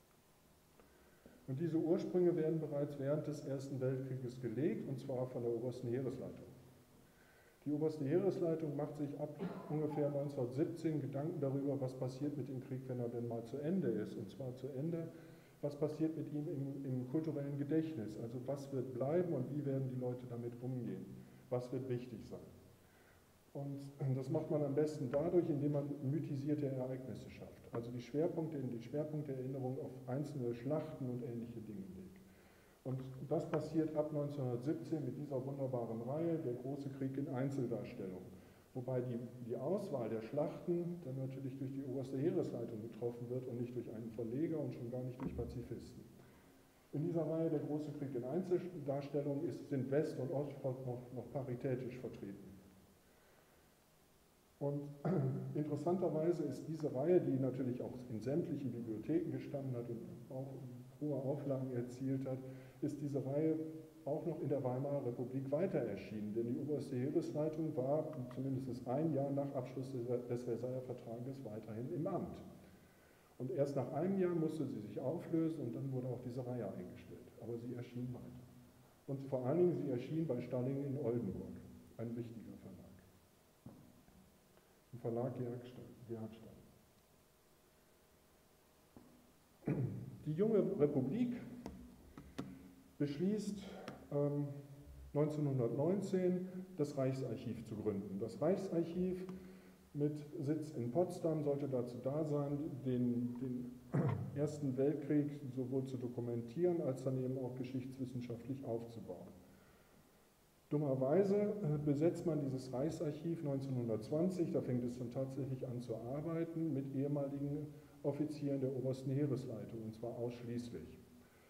Speaker 2: Und diese Ursprünge werden bereits während des Ersten Weltkrieges gelegt, und zwar von der Obersten Heeresleitung. Die Oberste Heeresleitung macht sich ab ungefähr neunzehnhundertsiebzehn Gedanken darüber, was passiert mit dem Krieg, wenn er denn mal zu Ende ist. Und zwar zu Ende, was passiert mit ihm im, im kulturellen Gedächtnis. Also was wird bleiben und wie werden die Leute damit umgehen. Was wird wichtig sein. Und das macht man am besten dadurch, indem man mythisierte Ereignisse schafft. Also die Schwerpunkte in die Schwerpunkterinnerung auf einzelne Schlachten und ähnliche Dinge legt. Und das passiert ab neunzehnhundertsiebzehn mit dieser wunderbaren Reihe, der große Krieg in Einzeldarstellungen. Wobei die, die Auswahl der Schlachten dann natürlich durch die Oberste Heeresleitung getroffen wird und nicht durch einen Verleger und schon gar nicht durch Pazifisten. In dieser Reihe der große Krieg in Einzeldarstellungen ist, sind West- und Ostfront noch, noch paritätisch vertreten. Und interessanterweise ist diese Reihe, die natürlich auch in sämtlichen Bibliotheken gestanden hat und auch hohe Auflagen erzielt hat, ist diese Reihe auch noch in der Weimarer Republik weiter erschienen. Denn die Oberste Heeresleitung war zumindest ein Jahr nach Abschluss des Versailler Vertrages weiterhin im Amt. Und erst nach einem Jahr musste sie sich auflösen und dann wurde auch diese Reihe eingestellt. Aber sie erschien weiter. Und vor allen Dingen, sie erschien bei Stalling in Oldenburg, ein wichtiger Verlag. Im Verlag Gerhard Stalling. Die junge Republik beschließt ähm, neunzehnhundertneunzehn das Reichsarchiv zu gründen. Das Reichsarchiv mit Sitz in Potsdam sollte dazu da sein, den, den Ersten Weltkrieg sowohl zu dokumentieren, als dann eben auch geschichtswissenschaftlich aufzubauen. Dummerweise äh, besetzt man dieses Reichsarchiv neunzehnhundertzwanzig, da fängt es dann tatsächlich an zu arbeiten, mit ehemaligen Offizieren der Obersten Heeresleitung, und zwar ausschließlich.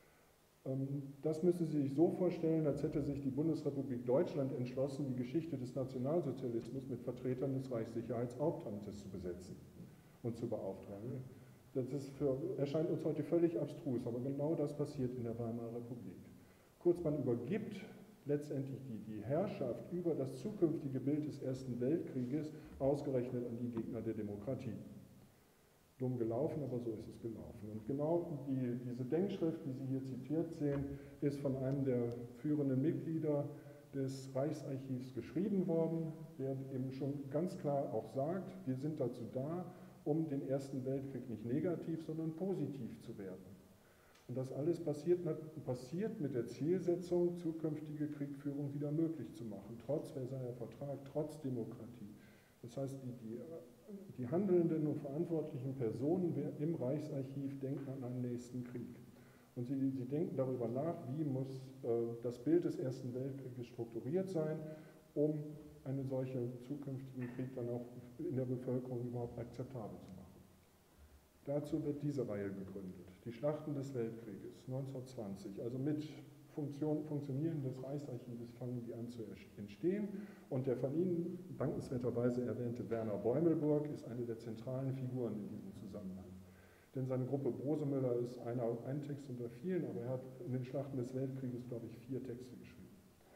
Speaker 2: Das müssen Sie sich so vorstellen, als hätte sich die Bundesrepublik Deutschland entschlossen, die Geschichte des Nationalsozialismus mit Vertretern des Reichssicherheitshauptamtes zu besetzen und zu beauftragen. Das ist für, erscheint uns heute völlig abstrus, aber genau das passiert in der Weimarer Republik. Kurz, man übergibt letztendlich die, die Herrschaft über das zukünftige Bild des Ersten Weltkrieges ausgerechnet an die Gegner der Demokratie. Dumm gelaufen, aber so ist es gelaufen. Und genau die, diese Denkschrift, die Sie hier zitiert sehen, ist von einem der führenden Mitglieder des Reichsarchivs geschrieben worden, der eben schon ganz klar auch sagt, wir sind dazu da, um den Ersten Weltkrieg nicht negativ, sondern positiv zu werten. Und das alles passiert, passiert mit der Zielsetzung, zukünftige Kriegführung wieder möglich zu machen, trotz Versailler Vertrag, trotz Demokratie. Das heißt, die, die Die handelnden und verantwortlichen Personen im Reichsarchiv denken an einen nächsten Krieg. Und sie, sie denken darüber nach, wie muss äh, das Bild des Ersten Weltkrieges strukturiert sein, um einen solchen zukünftigen Krieg dann auch in der Bevölkerung überhaupt akzeptabel zu machen. Dazu wird diese Reihe gegründet, die Schlachten des Weltkrieges neunzehnhundertzwanzig, also mit Funktion, Funktionieren des Reichsarchives fangen die an zu entstehen, und der von Ihnen dankenswerterweise erwähnte Werner Bäumelburg ist eine der zentralen Figuren in diesem Zusammenhang. Denn seine Gruppe Brosemüller ist einer, ein Text unter vielen, aber er hat in den Schlachten des Weltkrieges, glaube ich, vier Texte geschrieben.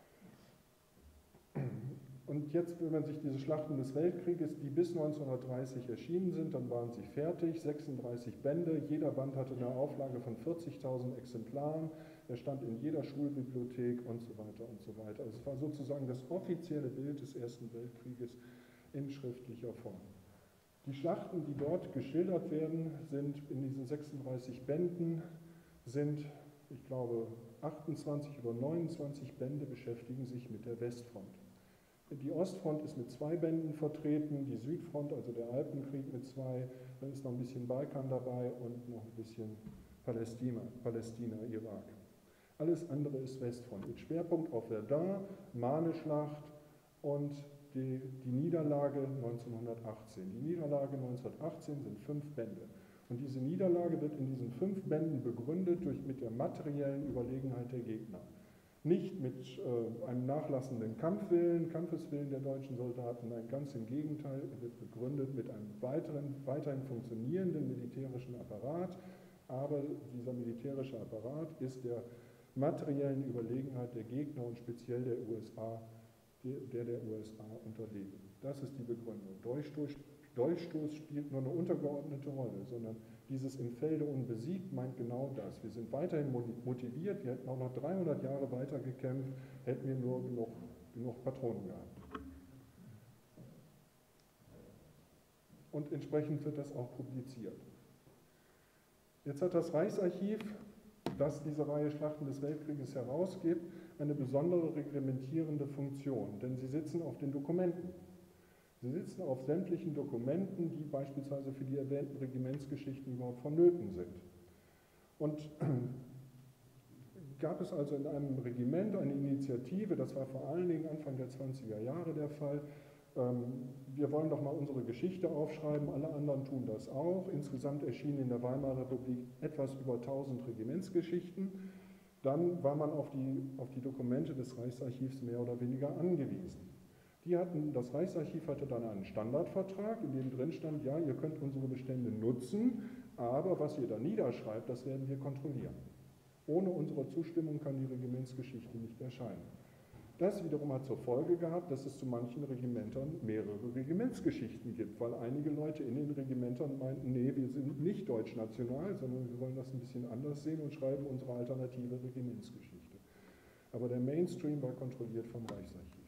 Speaker 2: Und jetzt, wenn man sich diese Schlachten des Weltkrieges, die bis neunzehnhundertdreißig erschienen sind, dann waren sie fertig, sechsunddreißig Bände, jeder Band hatte eine Auflage von vierzigtausend Exemplaren, er stand in jeder Schulbibliothek und so weiter und so weiter. Also es war sozusagen das offizielle Bild des Ersten Weltkrieges in schriftlicher Form. Die Schlachten, die dort geschildert werden, sind in diesen sechsunddreißig Bänden, sind, ich glaube, achtundzwanzig oder neunundzwanzig Bände beschäftigen sich mit der Westfront. Die Ostfront ist mit zwei Bänden vertreten, die Südfront, also der Alpenkrieg, mit zwei, dann ist noch ein bisschen Balkan dabei und noch ein bisschen Palästina, Palästina, Irak. Alles andere ist Westfront, mit Schwerpunkt auf Verdun, Marne-Schlacht und die, die Niederlage neunzehnhundertachtzehn. Die Niederlage neunzehnhundertachtzehn sind fünf Bände. Und diese Niederlage wird in diesen fünf Bänden begründet durch, mit der materiellen Überlegenheit der Gegner. Nicht mit äh, einem nachlassenden Kampfwillen, Kampfeswillen der deutschen Soldaten, nein, ganz im Gegenteil, er wird begründet mit einem weiteren, weiterhin funktionierenden militärischen Apparat, aber dieser militärische Apparat ist der materiellen Überlegenheit der Gegner und speziell der U S A, der der U S A unterlegen. Das ist die Begründung. Dolchstoß, Dolchstoß spielt nur eine untergeordnete Rolle, sondern dieses im Felde unbesiegt meint genau das. Wir sind weiterhin motiviert, wir hätten auch noch dreihundert Jahre weiter gekämpft, hätten wir nur genug, genug Patronen gehabt. Und entsprechend wird das auch publiziert. Jetzt hat das Reichsarchiv, das diese Reihe Schlachten des Weltkrieges herausgibt, eine besondere reglementierende Funktion, denn sie sitzen auf den Dokumenten. Sie sitzen auf sämtlichen Dokumenten, die beispielsweise für die erwähnten Regimentsgeschichten überhaupt vonnöten sind. Und gab es also in einem Regiment eine Initiative, das war vor allen Dingen Anfang der zwanziger Jahre der Fall, wir wollen doch mal unsere Geschichte aufschreiben, alle anderen tun das auch. Insgesamt erschienen in der Weimarer Republik etwas über tausend Regimentsgeschichten. Dann war man auf die, auf die Dokumente des Reichsarchivs mehr oder weniger angewiesen. Die hatten, das Reichsarchiv hatte dann einen Standardvertrag, in dem drin stand, ja, ihr könnt unsere Bestände nutzen, aber was ihr da niederschreibt, das werden wir kontrollieren. Ohne unsere Zustimmung kann die Regimentsgeschichte nicht erscheinen. Das wiederum hat zur Folge gehabt, dass es zu manchen Regimentern mehrere Regimentsgeschichten gibt, weil einige Leute in den Regimentern meinten, nee, wir sind nicht deutschnational, sondern wir wollen das ein bisschen anders sehen und schreiben unsere alternative Regimentsgeschichte. Aber der Mainstream war kontrolliert vom Reichsarchiv.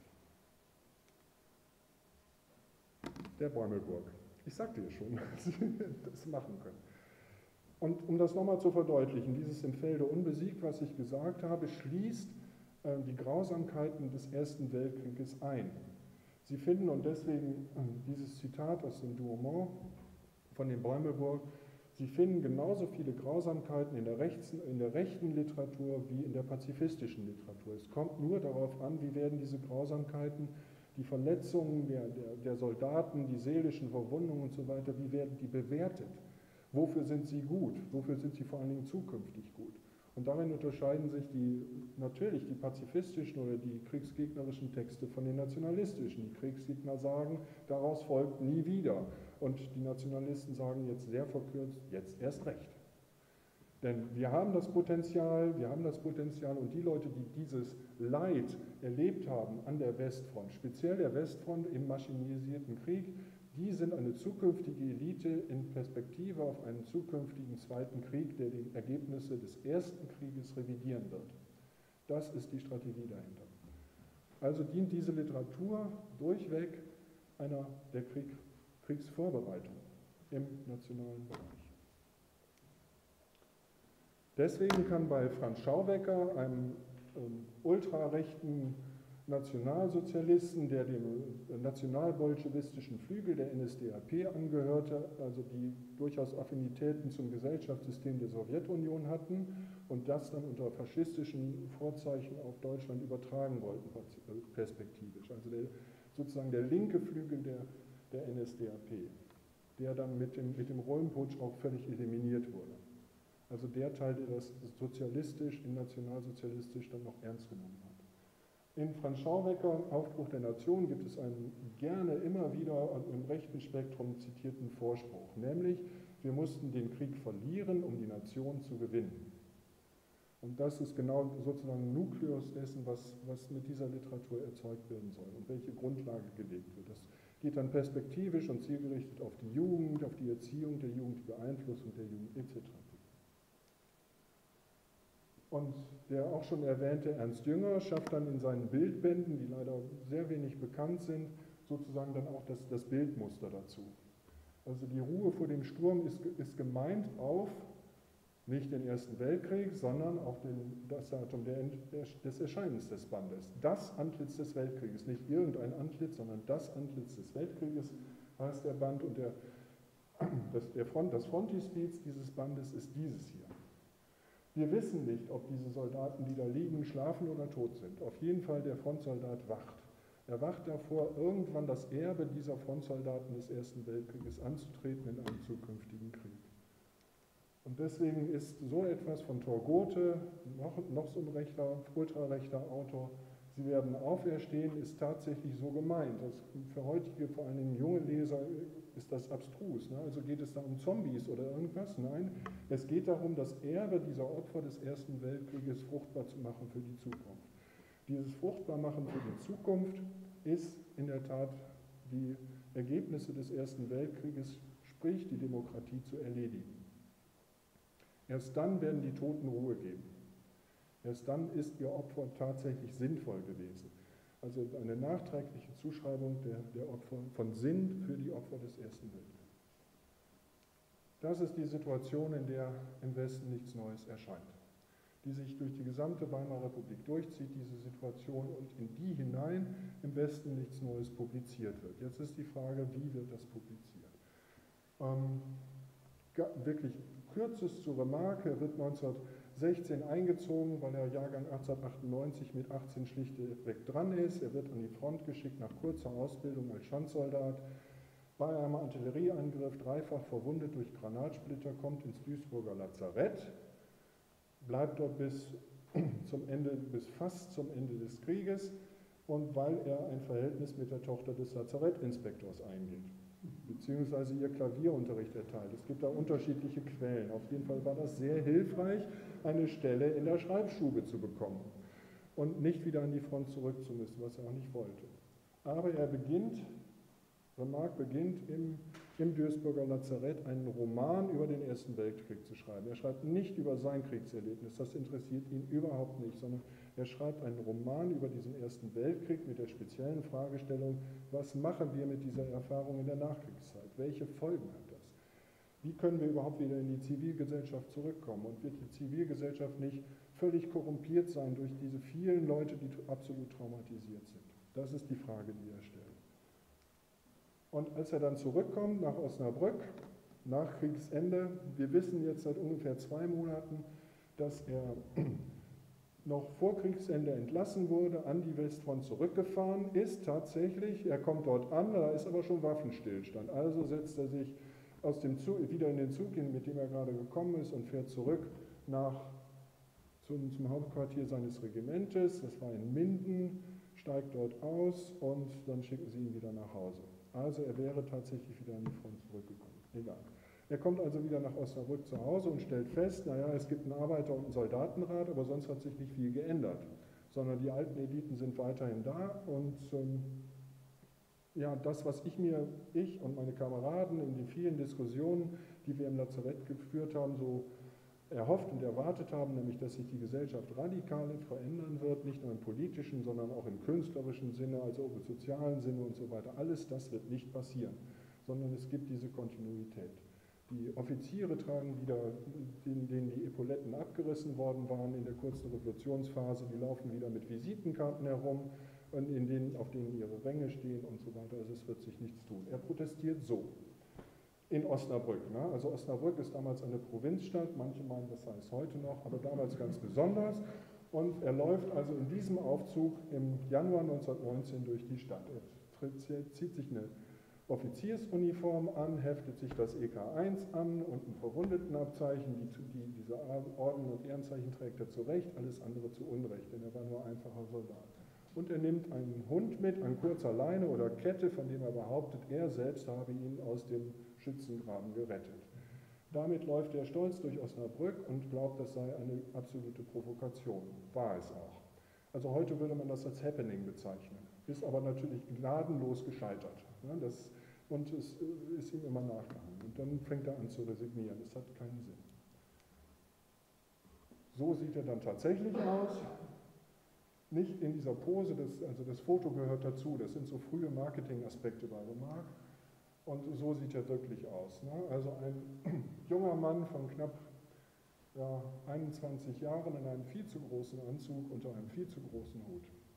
Speaker 2: Der Bäumelburg. Ich sagte ja schon, dass sie das machen können. Und um das nochmal zu verdeutlichen, dieses im Felde unbesiegt, was ich gesagt habe, schließt die Grausamkeiten des Ersten Weltkrieges ein. Sie finden, und deswegen dieses Zitat aus dem Douaumont von dem Bäumelburg, Sie finden genauso viele Grausamkeiten in der, rechten, in der rechten Literatur wie in der pazifistischen Literatur. Es kommt nur darauf an, wie werden diese Grausamkeiten, die Verletzungen der, der, der Soldaten, die seelischen Verwundungen und so weiter, wie werden die bewertet? Wofür sind sie gut? Wofür sind sie vor allen Dingen zukünftig gut? Und darin unterscheiden sich die, natürlich die pazifistischen oder die kriegsgegnerischen Texte von den nationalistischen. Die Kriegsgegner sagen, daraus folgt nie wieder. Und die Nationalisten sagen jetzt sehr verkürzt, jetzt erst recht. Denn wir haben das Potenzial, wir haben das Potenzial und die Leute, die dieses Leid erlebt haben an der Westfront, speziell der Westfront im maschinisierten Krieg, die sind eine zukünftige Elite in Perspektive auf einen zukünftigen Zweiten Krieg, der die Ergebnisse des Ersten Krieges revidieren wird. Das ist die Strategie dahinter. Also dient diese Literatur durchweg einer der Krieg, Kriegsvorbereitung im nationalen Bereich. Deswegen kann bei Franz Schauwecker, einem ähm, ultrarechten Nationalsozialisten, der dem nationalbolschewistischen Flügel der N S D A P angehörte, also die durchaus Affinitäten zum Gesellschaftssystem der Sowjetunion hatten und das dann unter faschistischen Vorzeichen auf Deutschland übertragen wollten, perspektivisch. Also der, sozusagen der linke Flügel der, der N S D A P, der dann mit dem, mit dem Röhmputsch auch völlig eliminiert wurde. Also der Teil, der das sozialistisch, in nationalsozialistisch dann noch ernst genommen hat. In Franz Schauwecker, Aufbruch der Nation, gibt es einen gerne immer wieder im rechten Spektrum zitierten Vorspruch, nämlich wir mussten den Krieg verlieren, um die Nation zu gewinnen. Und das ist genau sozusagen Nukleus dessen, was, was mit dieser Literatur erzeugt werden soll und welche Grundlage gelegt wird. Das geht dann perspektivisch und zielgerichtet auf die Jugend, auf die Erziehung der Jugend, die Beeinflussung der Jugend et cetera. Und der auch schon erwähnte Ernst Jünger schafft dann in seinen Bildbänden, die leider sehr wenig bekannt sind, sozusagen dann auch das, das Bildmuster dazu. Also die Ruhe vor dem Sturm ist, ist gemeint auf nicht den Ersten Weltkrieg, sondern auf den, das Datum der, des Erscheinens des Bandes. Das Antlitz des Weltkrieges, nicht irgendein Antlitz, sondern das Antlitz des Weltkrieges heißt der Band und der, das, der Front, das Frontispiz dieses Bandes ist dieses hier. Wir wissen nicht, ob diese Soldaten, die da liegen, schlafen oder tot sind. Auf jeden Fall der Frontsoldat wacht. Er wacht davor, irgendwann das Erbe dieser Frontsoldaten des Ersten Weltkrieges anzutreten in einem zukünftigen Krieg. Und deswegen ist so etwas von Thor Gothe, noch, noch so ein rechter, ultrarechter Autor, sie werden auferstehen, ist tatsächlich so gemeint. Das, für heutige, vor allen Dingen junge Leser, ist das abstrus. Ne? Also geht es da um Zombies oder irgendwas? Nein, es geht darum, das Erbe dieser Opfer des Ersten Weltkrieges fruchtbar zu machen für die Zukunft. Dieses Fruchtbarmachen für die Zukunft ist in der Tat die Ergebnisse des Ersten Weltkrieges, sprich die Demokratie zu erledigen. Erst dann werden die Toten Ruhe geben. Erst dann ist ihr Opfer tatsächlich sinnvoll gewesen. Also eine nachträgliche Zuschreibung der, der Opfer von Sinn für die Opfer des Ersten Weltkriegs. Das ist die Situation, in der im Westen nichts Neues erscheint, die sich durch die gesamte Weimarer Republik durchzieht, diese Situation, und in die hinein im Westen nichts Neues publiziert wird. Jetzt ist die Frage, wie wird das publiziert? Ähm, wirklich kürzest zur Remarke, er wird neunzehnhundertsechzehn eingezogen, weil er Jahrgang achtzehnhundertachtundneunzig mit achtzehn schlichtweg dran ist. Er wird an die Front geschickt nach kurzer Ausbildung als Schanzsoldat. Bei einem Artillerieangriff dreifach verwundet durch Granatsplitter, kommt ins Duisburger Lazarett, bleibt dort bis, zum Ende, bis fast zum Ende des Krieges, und weil er ein Verhältnis mit der Tochter des Lazarettinspektors eingeht, beziehungsweise ihr Klavierunterricht erteilt. Es gibt da unterschiedliche Quellen. Auf jeden Fall war das sehr hilfreich, eine Stelle in der Schreibstube zu bekommen und nicht wieder an die Front zurück zu müssen, was er auch nicht wollte. Aber er beginnt, Remarque beginnt im, im Duisburger Lazarett einen Roman über den Ersten Weltkrieg zu schreiben. Er schreibt nicht über sein Kriegserlebnis, das interessiert ihn überhaupt nicht, sondern er schreibt einen Roman über diesen Ersten Weltkrieg mit der speziellen Fragestellung, was machen wir mit dieser Erfahrung in der Nachkriegszeit? Welche Folgen hat das? Wie können wir überhaupt wieder in die Zivilgesellschaft zurückkommen? Und wird die Zivilgesellschaft nicht völlig korrumpiert sein durch diese vielen Leute, die absolut traumatisiert sind? Das ist die Frage, die er stellt. Und als er dann zurückkommt nach Osnabrück, nach Kriegsende, wir wissen jetzt seit ungefähr zwei Monaten, dass er noch vor Kriegsende entlassen wurde, an die Westfront zurückgefahren ist, tatsächlich. Er kommt dort an, da ist aber schon Waffenstillstand. Also setzt er sich aus dem Zug, wieder in den Zug hin, mit dem er gerade gekommen ist, und fährt zurück nach, zum, zum Hauptquartier seines Regimentes. Das war in Minden, steigt dort aus und dann schicken sie ihn wieder nach Hause. Also er wäre tatsächlich wieder an die Front zurückgekommen. Egal. Er kommt also wieder nach Osnabrück zu Hause und stellt fest, naja, es gibt einen Arbeiter- und einen Soldatenrat, aber sonst hat sich nicht viel geändert, sondern die alten Eliten sind weiterhin da, und ähm, ja, das, was ich mir, ich und meine Kameraden in den vielen Diskussionen, die wir im Lazarett geführt haben, so erhofft und erwartet haben, nämlich dass sich die Gesellschaft radikal verändern wird, nicht nur im politischen, sondern auch im künstlerischen Sinne, also auch im sozialen Sinne und so weiter. Alles das wird nicht passieren, sondern es gibt diese Kontinuität. Die Offiziere tragen wieder, denen, denen die Epauletten abgerissen worden waren in der kurzen Revolutionsphase, die laufen wieder mit Visitenkarten herum, in denen, auf denen ihre Ränge stehen und so weiter. Also es wird sich nichts tun. Er protestiert so. In Osnabrück. Ne? Also Osnabrück ist damals eine Provinzstadt, manche meinen, das sei es heute noch, aber damals ganz besonders. Und er läuft also in diesem Aufzug im Januar neunzehnhundertneunzehn durch die Stadt. Er zieht sich eine Offiziersuniform an, heftet sich das E K eins an und ein Verwundetenabzeichen, die, die, diese Orden und Ehrenzeichen trägt er zu Recht, alles andere zu Unrecht, denn er war nur einfacher Soldat. Und er nimmt einen Hund mit an kurzer Leine oder Kette, von dem er behauptet, er selbst habe ihn aus dem Schützengraben gerettet. Damit läuft er stolz durch Osnabrück und glaubt, das sei eine absolute Provokation. War es auch. Also heute würde man das als Happening bezeichnen, ist aber natürlich gnadenlos gescheitert. Ja, das, und es ist ihm immer nachgegangen. Und dann fängt er an zu resignieren. Das hat keinen Sinn. So sieht er dann tatsächlich aus. Nicht in dieser Pose, das, also das Foto gehört dazu, das sind so frühe Marketingaspekte bei Remarque. Und so sieht er wirklich aus. Ne? Also ein junger Mann von knapp ja, einundzwanzig Jahren in einem viel zu großen Anzug unter einem viel zu großen Hut.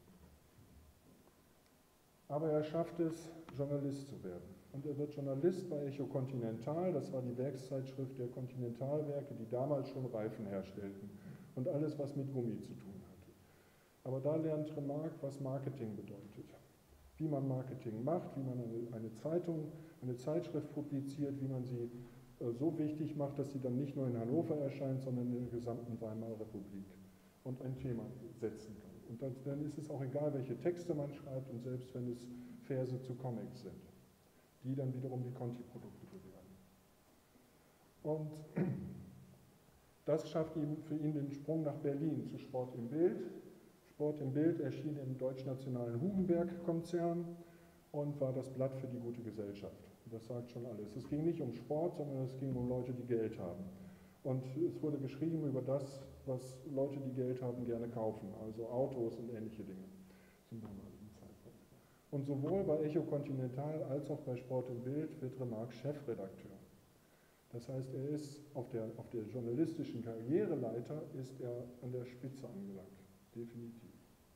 Speaker 2: Aber er schafft es, Journalist zu werden. Und er wird Journalist bei Echo Continental, das war die Werkszeitschrift der Kontinentalwerke, die damals schon Reifen herstellten. und alles, was mit Gummi zu tun hatte. Aber da lernt Remarque, was Marketing bedeutet, wie man Marketing macht, wie man eine, eine Zeitung, eine Zeitschrift publiziert, wie man sie äh, so wichtig macht, dass sie dann nicht nur in Hannover erscheint, sondern in der gesamten Weimarer Republik und ein Thema setzen kann. Und dann, dann ist es auch egal, welche Texte man schreibt und selbst wenn es Verse zu Comics sind, die dann wiederum die Conti-Produkte bewerben. Und das schafft ihm, für ihn den Sprung nach Berlin zu Sport im Bild. Sport im Bild erschien im deutschnationalen Hugenberg-Konzern und war das Blatt für die gute Gesellschaft. Das sagt schon alles. Es ging nicht um Sport, sondern es ging um Leute, die Geld haben. Und es wurde geschrieben über das, was Leute, die Geld haben, gerne kaufen, also Autos und ähnliche Dinge zum damaligen Zeitpunkt. Und sowohl bei Echo Continental als auch bei Sport im Bild wird Remarque Chefredakteur. Das heißt, er ist auf der, auf der journalistischen Karriereleiter ist er an der Spitze angelangt, definitiv.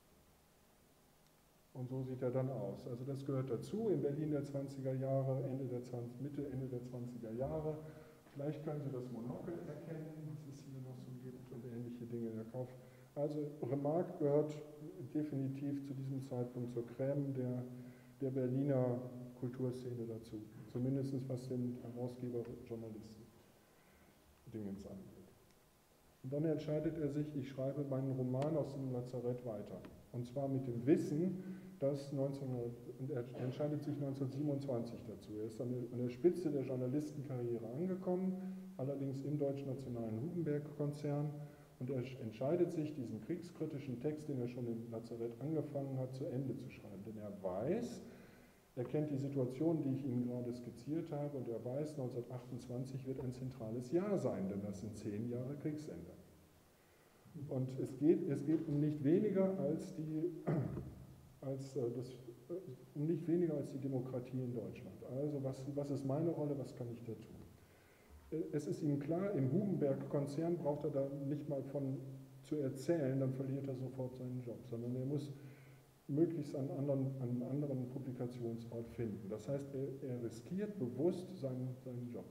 Speaker 2: Und so sieht er dann aus. Also das gehört dazu in Berlin der zwanziger Jahre, Ende der zwanziger, Mitte, Ende der zwanziger Jahre. Vielleicht können Sie das Monokel erkennen, was es hier noch so gibt und ähnliche Dinge in der Kauf. Also Remarque gehört definitiv zu diesem Zeitpunkt zur Crème der, der Berliner Kulturszene dazu. Zumindest was den Herausgeber Journalisten Dingens angeht. Und dann entscheidet er sich, ich schreibe meinen Roman aus dem Lazarett weiter. Und zwar mit dem Wissen, dass neunzehnhundert, und er entscheidet sich neunzehnhundertsiebenundzwanzig dazu. Er ist an der, an der Spitze der Journalistenkarriere angekommen, allerdings im deutschnationalen Hugenberg-Konzern. Und er entscheidet sich, diesen kriegskritischen Text, den er schon im Lazarett angefangen hat, zu Ende zu schreiben. Denn er weiß, er kennt die Situation, die ich Ihnen gerade skizziert habe, und er weiß, neunzehnhundertachtundzwanzig wird ein zentrales Jahr sein, denn das sind zehn Jahre Kriegsende. Und es geht, es geht um nicht weniger als die, als, äh, das, um nicht weniger als die Demokratie in Deutschland. Also was, was ist meine Rolle, was kann ich da tun? Es ist ihm klar, im Hugenberg-Konzern braucht er da nicht mal von zu erzählen, dann verliert er sofort seinen Job, sondern er muss möglichst einen anderen, einen anderen Publikationsort finden. Das heißt, er, er riskiert bewusst seinen, seinen Job.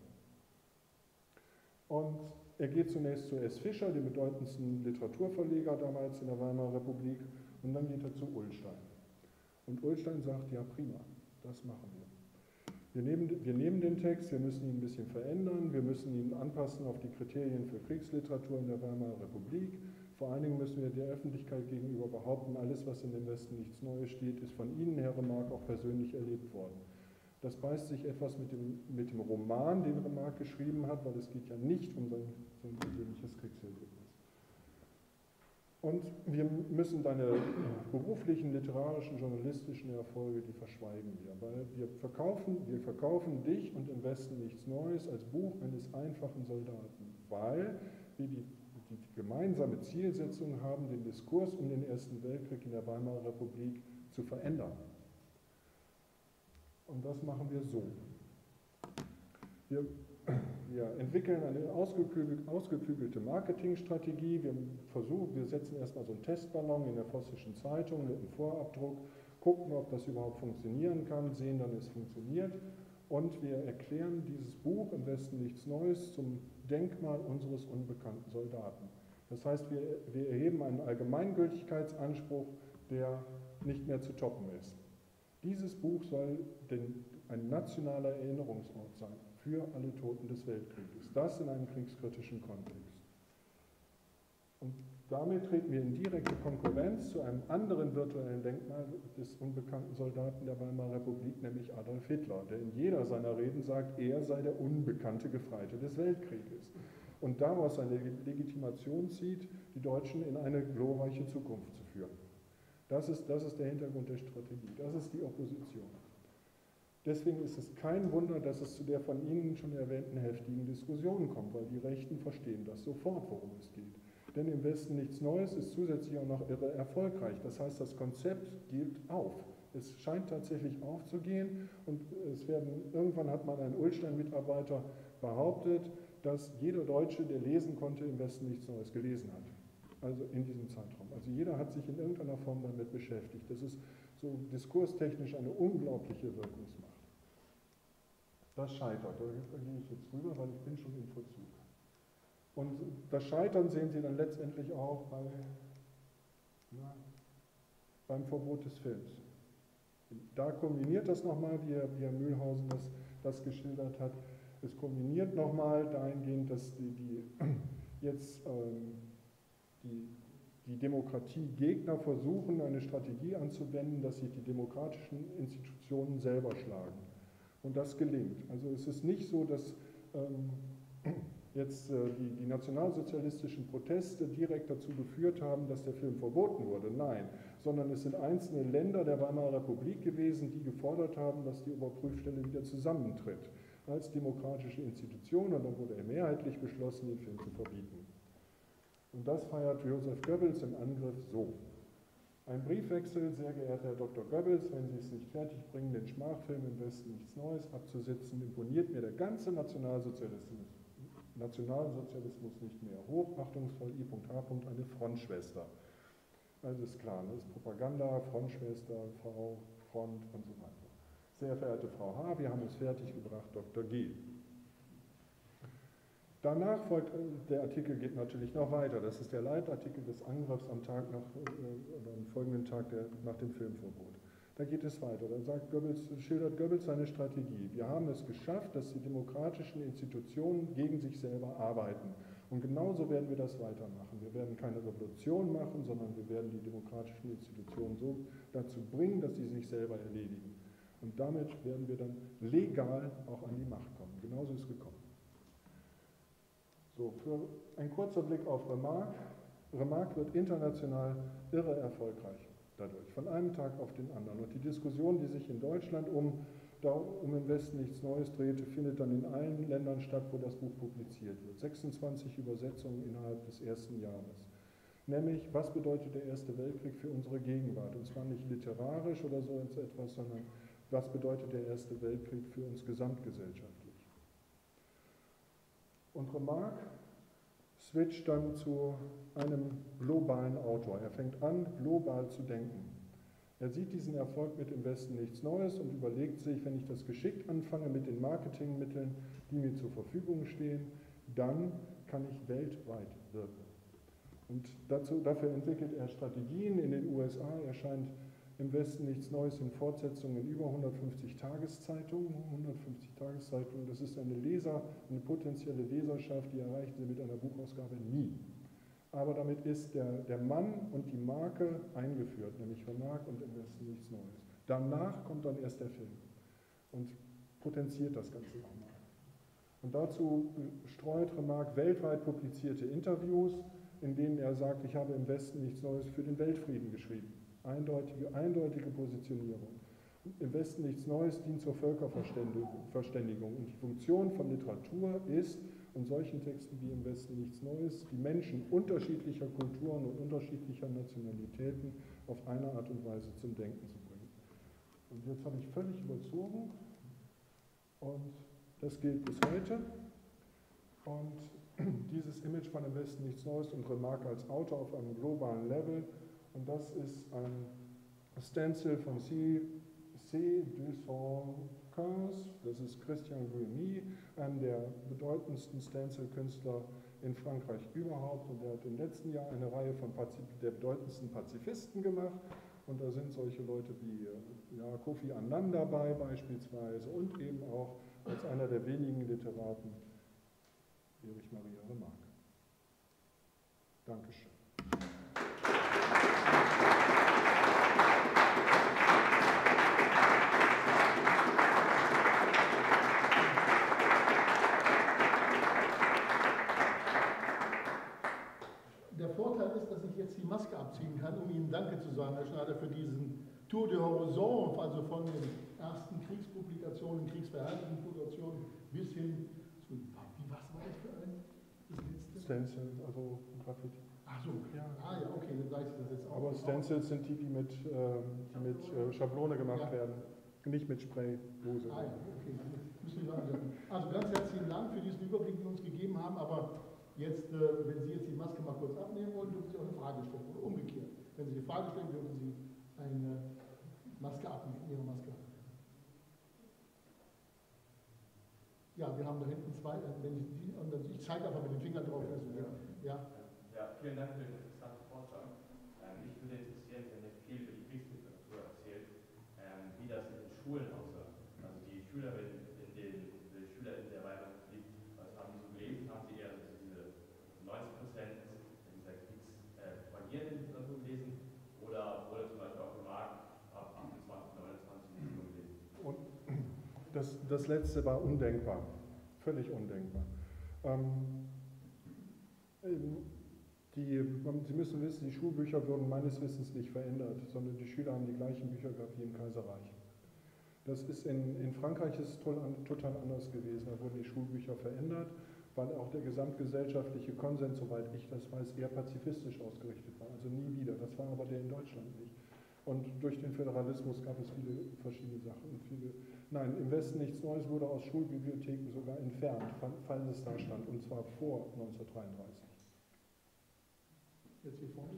Speaker 2: Und er geht zunächst zu S. Fischer, dem bedeutendsten Literaturverleger damals in der Weimarer Republik, und dann geht er zu Ullstein. Und Ullstein sagt, ja prima, das machen wir. Wir nehmen, wir nehmen den Text, wir müssen ihn ein bisschen verändern, wir müssen ihn anpassen auf die Kriterien für Kriegsliteratur in der Weimarer Republik. Vor allen Dingen müssen wir der Öffentlichkeit gegenüber behaupten, alles, was in dem Westen nichts Neues steht, ist von Ihnen, Herr Remarque, auch persönlich erlebt worden. Das beißt sich etwas mit dem, mit dem Roman, den Remarque geschrieben hat, weil es geht ja nicht um sein, sein persönliches Kriegserlebnis. Und wir müssen deine beruflichen, literarischen, journalistischen Erfolge, die verschweigen wir, weil wir verkaufen, wir verkaufen dich und im Westen nichts Neues als Buch eines einfachen Soldaten, weil wir die, die gemeinsame Zielsetzung haben, den Diskurs um den Ersten Weltkrieg in der Weimarer Republik zu verändern. Und das machen wir so. Wir, wir entwickeln eine ausgeklügelte Marketingstrategie. Wir, versuchen, wir setzen erstmal so einen Testballon in der Vossischen Zeitung mit einem Vorabdruck, gucken, ob das überhaupt funktionieren kann, sehen dann, es funktioniert. Und wir erklären dieses Buch im Westen nichts Neues zum Denkmal unseres unbekannten Soldaten. Das heißt, wir, wir erheben einen Allgemeingültigkeitsanspruch, der nicht mehr zu toppen ist. Dieses Buch soll den, ein nationaler Erinnerungsort sein für alle Toten des Weltkrieges. Das in einem kriegskritischen Kontext. Und damit treten wir in direkte Konkurrenz zu einem anderen virtuellen Denkmal des unbekannten Soldaten der Weimarer Republik, nämlich Adolf Hitler, der in jeder seiner Reden sagt, er sei der unbekannte Gefreite des Weltkrieges. Und daraus eine Legitimation zieht, die Deutschen in eine glorreiche Zukunft zu führen. Das ist, das ist der Hintergrund der Strategie, das ist die Opposition. Deswegen ist es kein Wunder, dass es zu der von Ihnen schon erwähnten heftigen Diskussion kommt, weil die Rechten verstehen das sofort, worum es geht. Denn im Westen nichts Neues ist zusätzlich auch noch irre erfolgreich. Das heißt, das Konzept geht auf. Es scheint tatsächlich aufzugehen und es werden, irgendwann hat mal ein Ullstein-Mitarbeiter behauptet, dass jeder Deutsche, der lesen konnte, im Westen nichts Neues gelesen hat. Also in diesem Zeitraum. Also jeder hat sich in irgendeiner Form damit beschäftigt. Das ist so diskurstechnisch eine unglaubliche Wirkungsmacht. Das scheitert. Da gehe ich jetzt rüber, weil ich bin schon im Vollzug. Und das Scheitern sehen Sie dann letztendlich auch bei, na, beim Verbot des Films. Da kombiniert das nochmal, wie Herr, wie Herr Mühlhausen das, das geschildert hat. Es kombiniert nochmal dahingehend, dass die, die jetzt ähm, die, die Demokratiegegner versuchen, eine Strategie anzuwenden, dass sich die demokratischen Institutionen selber schlagen. Und das gelingt. Also es ist nicht so, dass ähm, jetzt äh, die, die nationalsozialistischen Proteste direkt dazu geführt haben, dass der Film verboten wurde. Nein, sondern es sind einzelne Länder der Weimarer Republik gewesen, die gefordert haben, dass die Oberprüfstelle wieder zusammentritt als demokratische Institution, und dann wurde er mehrheitlich beschlossen, den Film zu verbieten. Und das feiert Joseph Goebbels im Angriff so. Ein Briefwechsel, sehr geehrter Herr Doktor Goebbels, wenn Sie es nicht fertigbringen, den Schmachfilm im Westen nichts Neues abzusitzen, imponiert mir der ganze Nationalsozialismus, Nationalsozialismus nicht mehr. Hochachtungsvoll I H. eine Frontschwester. Also ist klar, das ist Propaganda, Frontschwester, Frau, Front und so weiter. Sehr verehrte Frau H., wir haben es fertiggebracht, Doktor G. Danach folgt, der Artikel geht natürlich noch weiter, das ist der Leitartikel des Angriffs am Tag nach, oder am folgenden Tag der, nach dem Filmverbot. Da geht es weiter, da sagt Goebbels, schildert Goebbels seine Strategie. Wir haben es geschafft, dass die demokratischen Institutionen gegen sich selber arbeiten. Und genauso werden wir das weitermachen. Wir werden keine Revolution machen, sondern wir werden die demokratischen Institutionen so dazu bringen, dass sie sich selber erledigen. Und damit werden wir dann legal auch an die Macht kommen. Genauso ist es gekommen. So, für ein kurzer Blick auf Remarque. Remarque wird international irre erfolgreich dadurch, von einem Tag auf den anderen. Und die Diskussion, die sich in Deutschland um, da, um im Westen nichts Neues drehte, findet dann in allen Ländern statt, wo das Buch publiziert wird. sechsundzwanzig Übersetzungen innerhalb des ersten Jahres. Nämlich, was bedeutet der Erste Weltkrieg für unsere Gegenwart? Und zwar nicht literarisch oder so etwas, sondern was bedeutet der Erste Weltkrieg für uns gesamtgesellschaftlich? Und Remarque switcht dann zu einem globalen Autor. Er fängt an, global zu denken. Er sieht diesen Erfolg mit im Westen nichts Neues und überlegt sich, wenn ich das geschickt anfange mit den Marketingmitteln, die mir zur Verfügung stehen, dann kann ich weltweit wirken. Und dazu, dafür entwickelt er Strategien. In den U S A erscheint im Westen nichts Neues in Fortsetzungen in über hundertfünfzig Tageszeitungen. hundertfünfzig Tageszeitungen, das ist eine Leser, eine potenzielle Leserschaft, die erreichen Sie mit einer Buchausgabe nie. Aber damit ist der, der Mann und die Marke eingeführt, nämlich Remarque und im Westen nichts Neues. Danach kommt dann erst der Film und potenziert das Ganze nochmal. Und dazu streut Remarque weltweit publizierte Interviews, in denen er sagt, ich habe im Westen nichts Neues für den Weltfrieden geschrieben. Eindeutige, eindeutige Positionierung. Im Westen nichts Neues dient zur Völkerverständigung. Und die Funktion von Literatur ist, und solchen Texten wie im Westen nichts Neues, die Menschen unterschiedlicher Kulturen und unterschiedlicher Nationalitäten auf eine Art und Weise zum Denken zu bringen. Und jetzt habe ich völlig überzogen und das gilt bis heute. Und dieses Image von im Westen nichts Neues und Remarque als Autor auf einem globalen Level. Und das ist ein Stencil von C. Dusson-Quinze, das ist Christian Guillemot, einem der bedeutendsten Stencil-Künstler in Frankreich überhaupt. Und er hat im letzten Jahr eine Reihe von Pazif der bedeutendsten Pazifisten gemacht. Und da sind solche Leute wie ja, Kofi Annan dabei beispielsweise und eben auch als einer der wenigen Literaten Erich Maria Remarque. Dankeschön.
Speaker 1: Der Vorteil ist, dass ich jetzt die Maske abziehen kann, um Ihnen Danke zu sagen, Herr Schneider, für diesen Tour de Horizon, also von den ersten Kriegspublikationen, Kriegsverhaltenspublikationen bis hin zu, wie was war das für ein? Das letzte?
Speaker 2: Stencil, also Graffiti.
Speaker 1: Ach so, ja. Ah ja, okay, dann sage ich das jetzt auch.
Speaker 2: Aber Stencils sind die, die mit, äh, die mit äh, Schablone gemacht ja. werden, nicht mit Spraydose.
Speaker 1: Ah ja, okay, müssen wir also, also ganz herzlichen Dank für diesen Überblick, den Sie uns gegeben haben, aber jetzt, äh, wenn Sie jetzt die Maske mal kurz abnehmen wollen, dürfen Sie auch eine Frage stellen oder umgekehrt. Wenn Sie eine Frage stellen, dürfen Sie eine Maske abnehmen, Ihre Maske. Ja, wir haben da hinten zwei, wenn ich, die, und ich zeige einfach mit dem Finger drauf. Also, ja. Ja.
Speaker 3: Ja, vielen Dank für den interessanten Vortrag. Ähm, mich würde interessieren, Sie haben ja viel über die Kriegsliteratur erzählt, ähm, wie das in den Schulen aussah. Also die Schülerinnen in den, die Schüler in der Weimarer Republik, was haben die so gelesen? Haben sie eher so diese neunzig Prozent dieser kriegsvagierenden äh, Literatur gelesen oder wurde zum Beispiel auch Remark ab achtundzwanzig, neunundzwanzig gelesen?
Speaker 2: Und das, das letzte war undenkbar, völlig undenkbar. Ähm, die, Sie müssen wissen, die Schulbücher wurden meines Wissens nicht verändert, sondern die Schüler haben die gleichen Bücher gehabt wie im Kaiserreich. Das ist in, in Frankreich ist es total anders gewesen. Da wurden die Schulbücher verändert, weil auch der gesamtgesellschaftliche Konsens, soweit ich das weiß, eher pazifistisch ausgerichtet war. Also nie wieder. Das war aber der in Deutschland nicht. Und durch den Föderalismus gab es viele verschiedene Sachen. Und viele, nein, im Westen nichts Neues wurde aus Schulbibliotheken sogar entfernt, falls es da stand, und zwar vor neunzehnhundertdreiunddreißig.
Speaker 1: Jetzt hier vorne.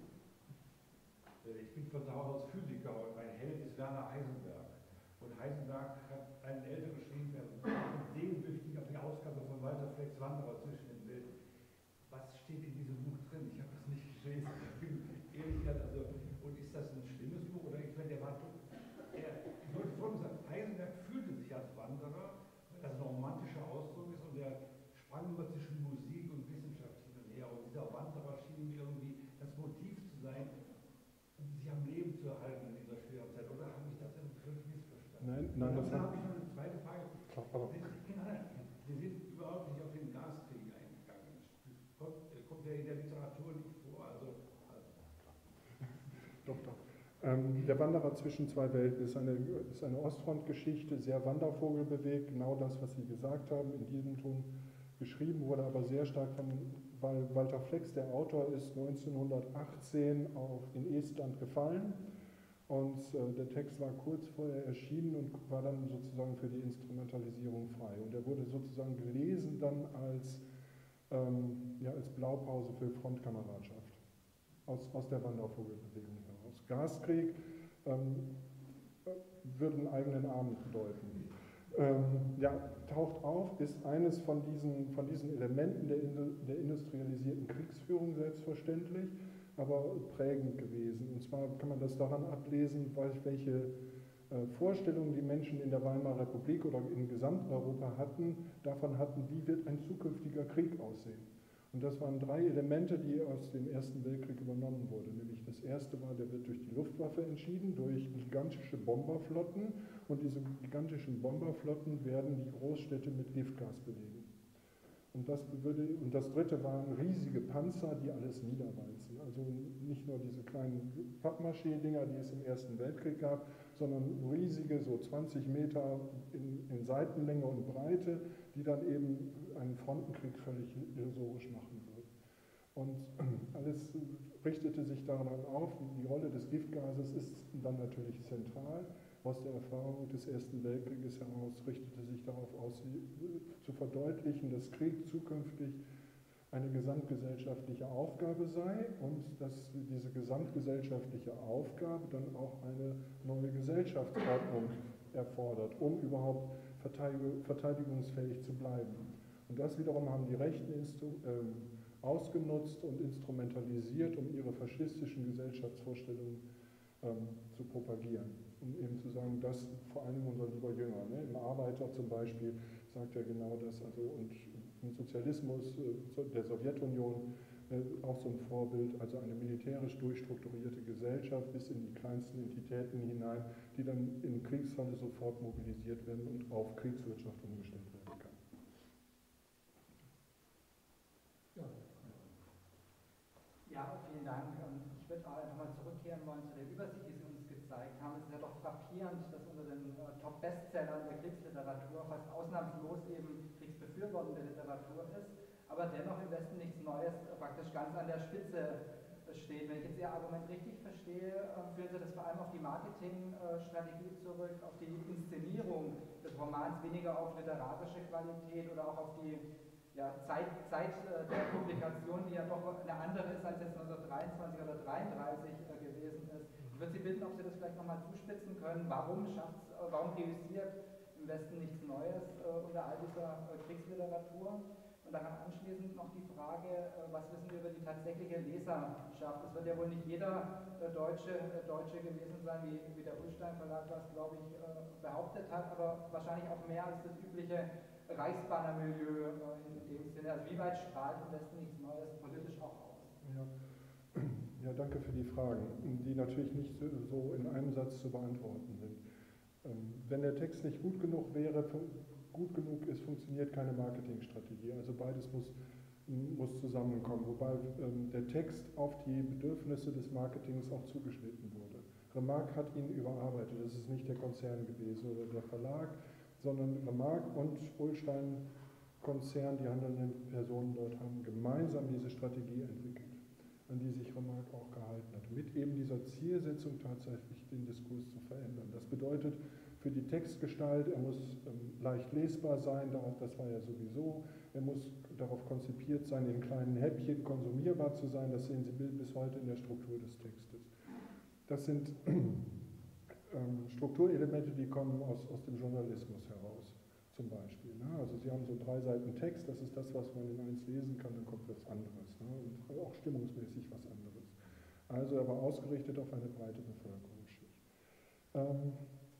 Speaker 4: Ich bin von Haus aus Physiker und mein Held ist Werner Heisenberg. Und Heisenberg hat einen älter geschrieben, er war sehnsüchtig auf die Ausgabe von Walter Flecks Wanderer zwischen den Welten. Was steht in diesem Buch drin? Ich habe das nicht gelesen. Ich bin ehrlich gesagt, also, und ist das ein schlimmes Buch? Oder ich meine, der war, er, ich wollte folgendes sagen, Heisenberg fühlte sich als Wanderer, weil das ein romantischer Ausdruck ist und er sprang immer zwischen Musik und Wissenschaft hin und her. Und dieser Wanderer schien mir irgendwie das Motiv zu sein, um sich am Leben zu erhalten in dieser schweren Zeit. Oder habe ich das völlig missverstanden?
Speaker 2: Nein, nein, das
Speaker 4: dann
Speaker 2: hat...
Speaker 4: habe ich noch eine zweite Frage.
Speaker 2: Klar, pardon.
Speaker 4: Sie, nein, Sie sind überhaupt nicht auf den Gaskrieg eingegangen. Das kommt, kommt ja in der Literatur nicht vor. Also, also.
Speaker 2: Doch, doch. Ähm, der Wanderer zwischen zwei Welten ist eine, ist eine Ostfrontgeschichte, sehr wandervogelbewegt, genau das, was Sie gesagt haben, in diesem Ton geschrieben, wurde aber sehr stark von, weil Walter Flecks, der Autor, ist neunzehnhundertachtzehn auf, in Estland gefallen und äh, der Text war kurz vorher erschienen und war dann sozusagen für die Instrumentalisierung frei. Und er wurde sozusagen gelesen dann als, ähm, ja, als Blaupause für Frontkameradschaft aus, aus der Wandervogelbewegung heraus. Gaskrieg ähm, würde einen eigenen Abend bedeuten. Ähm, ja, taucht auf, ist eines von diesen, von diesen Elementen der, der industrialisierten Kriegsführung selbstverständlich, aber prägend gewesen. Und zwar kann man das daran ablesen, welche äh, Vorstellungen die Menschen in der Weimarer Republik oder in Gesamteuropa hatten, davon hatten, wie wird ein zukünftiger Krieg aussehen. Und das waren drei Elemente, die aus dem Ersten Weltkrieg übernommen wurden. Nämlich das erste war, der wird durch die Luftwaffe entschieden, durch gigantische Bomberflotten. Und diese gigantischen Bomberflotten werden die Großstädte mit Giftgas belegen. Und das, würde, und das dritte waren riesige Panzer, die alles niederwalzen. Also nicht nur diese kleinen Pappmaché-Dinger, die es im Ersten Weltkrieg gab, sondern riesige, so zwanzig Meter in, in Seitenlänge und Breite, die dann eben einen Frontenkrieg völlig illusorisch machen würden. Und alles richtete sich daran auf, die Rolle des Giftgases ist dann natürlich zentral. Aus der Erfahrung des Ersten Weltkrieges heraus richtete sich darauf aus, zu verdeutlichen, dass Krieg zukünftig eine gesamtgesellschaftliche Aufgabe sei und dass diese gesamtgesellschaftliche Aufgabe dann auch eine neue Gesellschaftsordnung erfordert, um überhaupt verteidigungsfähig zu bleiben. Und das wiederum haben die Rechten ähm, ausgenutzt und instrumentalisiert, um ihre faschistischen Gesellschaftsvorstellungen ähm, zu propagieren. Um eben zu sagen, das vor allem unser lieber Jünger, ne? Im Arbeiter zum Beispiel sagt er genau das, also und im Sozialismus äh, der Sowjetunion äh, auch so ein Vorbild, also eine militärisch durchstrukturierte Gesellschaft bis in die kleinsten Entitäten hinein, die dann im Kriegsfalle sofort mobilisiert werden und auf Kriegswirtschaft umgestellt werden kann.
Speaker 1: Ja.
Speaker 5: Ja, vielen Dank. Ich würde auch einfach mal zurückkehren wollen zu der Übersicht, die Sie uns gezeigt haben. Es ist ja doch frappierend, dass unter den äh, Top-Bestsellern der Kriegsliteratur fast ausnahmslos eben kriegsbefürwortende Literatur ist, aber dennoch im Westen nichts Neues äh, praktisch ganz an der Spitze äh, steht. Wenn ich jetzt Ihr Argument richtig verstehe, äh, führen Sie das vor allem auf die Marketingstrategie zurück, auf die Inszenierung des Romans, weniger auf literarische Qualität oder auch auf die ja, Zeit, Zeit äh, der Publikation, die ja doch eine andere ist, als jetzt neunzehnhundertdreiundzwanzig oder neunzehnhundertdreiunddreißig äh, gewesen ist. Ich würde Sie bitten, ob Sie das vielleicht nochmal zuspitzen können. Warum schafft's, äh, warum reüssiert im Westen nichts Neues äh, unter all dieser äh, Kriegsliteratur. Und daran anschließend noch die Frage, äh, was wissen wir über die tatsächliche Leserschaft? Es wird ja wohl nicht jeder äh, Deutsche, äh, Deutsche gewesen sein, wie, wie der Ullstein Verlag das, glaube ich, äh, behauptet hat, aber wahrscheinlich auch mehr als das übliche Reichsbannermilieu äh, in dem Sinne. Also wie weit strahlt im Westen nichts Neues politisch auch aus?
Speaker 2: Ja. Ja, danke für die Fragen, die natürlich nicht so in einem Satz zu beantworten sind. Wenn der Text nicht gut genug wäre, gut genug ist, funktioniert keine Marketingstrategie. Also beides muss, muss zusammenkommen, wobei der Text auf die Bedürfnisse des Marketings auch zugeschnitten wurde. Remarque hat ihn überarbeitet, das ist nicht der Konzern gewesen oder der Verlag, sondern Remarque und Ullstein Konzern, die handelnden Personen dort haben gemeinsam diese Strategie entwickelt, an die sich Remarque auch gehalten hat, mit eben dieser Zielsetzung tatsächlich den Diskurs zu verändern. Das bedeutet für die Textgestalt, er muss ähm, leicht lesbar sein, das war ja sowieso, er muss darauf konzipiert sein, in kleinen Häppchen konsumierbar zu sein, das sehen Sie bis heute in der Struktur des Textes. Das sind ähm, Strukturelemente, die kommen aus, aus dem Journalismus heraus, zum Beispiel. Ne? Also Sie haben so drei Seiten Text, das ist das, was man in eins lesen kann, dann kommt was anderes. Ne? Und auch stimmungsmäßig was anderes. Also er war ausgerichtet auf eine breite Bevölkerungsschicht. Ähm,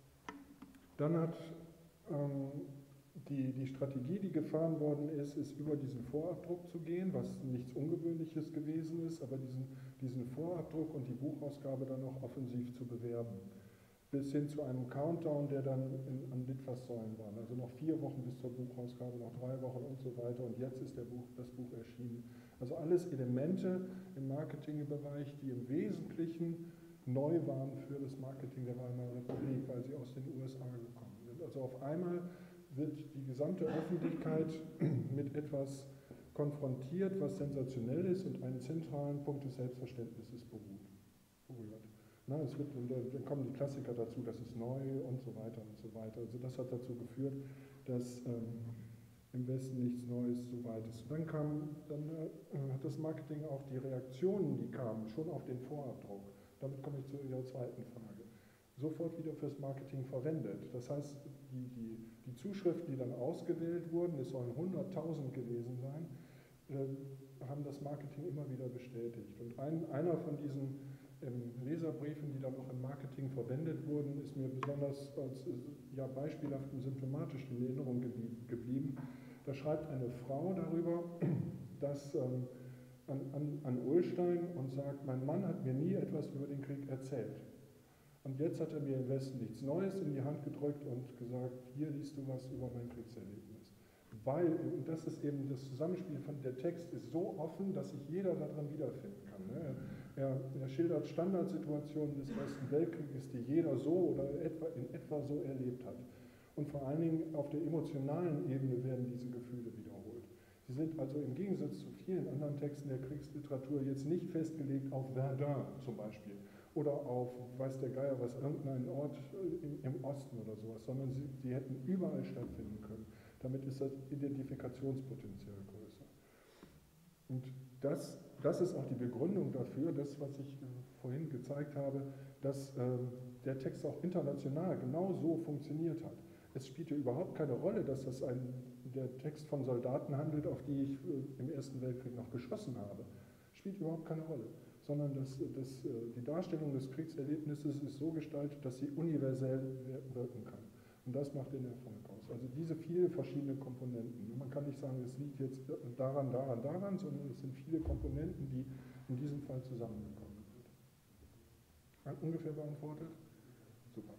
Speaker 2: dann hat ähm, die, die Strategie, die gefahren worden ist, ist über diesen Vorabdruck zu gehen, was nichts Ungewöhnliches gewesen ist, aber diesen, diesen Vorabdruck und die Buchausgabe dann auch offensiv zu bewerben. Bis hin zu einem Countdown, der dann in, an Litfaßsäulen war. Also noch vier Wochen bis zur Buchausgabe, noch drei Wochen und so weiter. Und jetzt ist der Buch, das Buch erschienen. Also alles Elemente im Marketingbereich, die im Wesentlichen neu waren für das Marketing der Weimarer Republik, weil sie aus den U S A gekommen sind. Also auf einmal wird die gesamte Öffentlichkeit mit etwas konfrontiert, was sensationell ist und einen zentralen Punkt des Selbstverständnisses berührt. Na, es wird, dann kommen die Klassiker dazu, das ist neu und so weiter und so weiter. Also das hat dazu geführt, dass ähm, im Westen nichts Neues so weit ist. Und dann, kam, dann äh, hat das Marketing auch die Reaktionen, die kamen, schon auf den Vorabdruck. Damit komme ich zu Ihrer zweiten Frage. Sofort wieder fürs Marketing verwendet. Das heißt, die, die, die Zuschriften, die dann ausgewählt wurden, es sollen hunderttausend gewesen sein, äh, haben das Marketing immer wieder bestätigt. Und ein, einer von diesen ähm, Leserbriefen, die dann auch im Marketing verwendet wurden, ist mir besonders als äh, ja, beispielhaft und symptomatisch in Erinnerung geblieben. Da schreibt eine Frau darüber, dass ähm, an, an, an Ullstein und sagt, mein Mann hat mir nie etwas über den Krieg erzählt. Und jetzt hat er mir im Westen nichts Neues in die Hand gedrückt und gesagt, hier liest du was über mein Kriegserlebnis. Weil, und das ist eben das Zusammenspiel von der Text ist so offen, dass sich jeder darin wiederfinden kann. Ne? Er, er schildert Standardsituationen des Ersten Weltkrieges, die jeder so oder etwa, in etwa so erlebt hat. Und vor allen Dingen auf der emotionalen Ebene werden diese Gefühle wiederholt. Sie sind also im Gegensatz zu vielen anderen Texten der Kriegsliteratur jetzt nicht festgelegt auf Verdun zum Beispiel oder auf, weiß der Geier was, irgendeinen Ort im, im Osten oder sowas, sondern sie, sie hätten überall stattfinden können. Damit ist das Identifikationspotenzial größer. Und das, das ist auch die Begründung dafür, das, was ich äh, vorhin gezeigt habe, dass äh, der Text auch international genau so funktioniert hat. Es spielte überhaupt keine Rolle, dass das ein, der Text von Soldaten handelt, auf die ich äh, im Ersten Weltkrieg noch geschossen habe. Spielt überhaupt keine Rolle. Sondern dass, dass äh, die Darstellung des Kriegserlebnisses ist so gestaltet, dass sie universell wirken kann. Und das macht den Erfolg aus. Also diese vielen verschiedenen Komponenten. Man kann nicht sagen, es liegt jetzt daran, daran, daran, sondern es sind viele Komponenten, die in diesem Fall zusammengekommen sind. Ungefähr beantwortet? Super.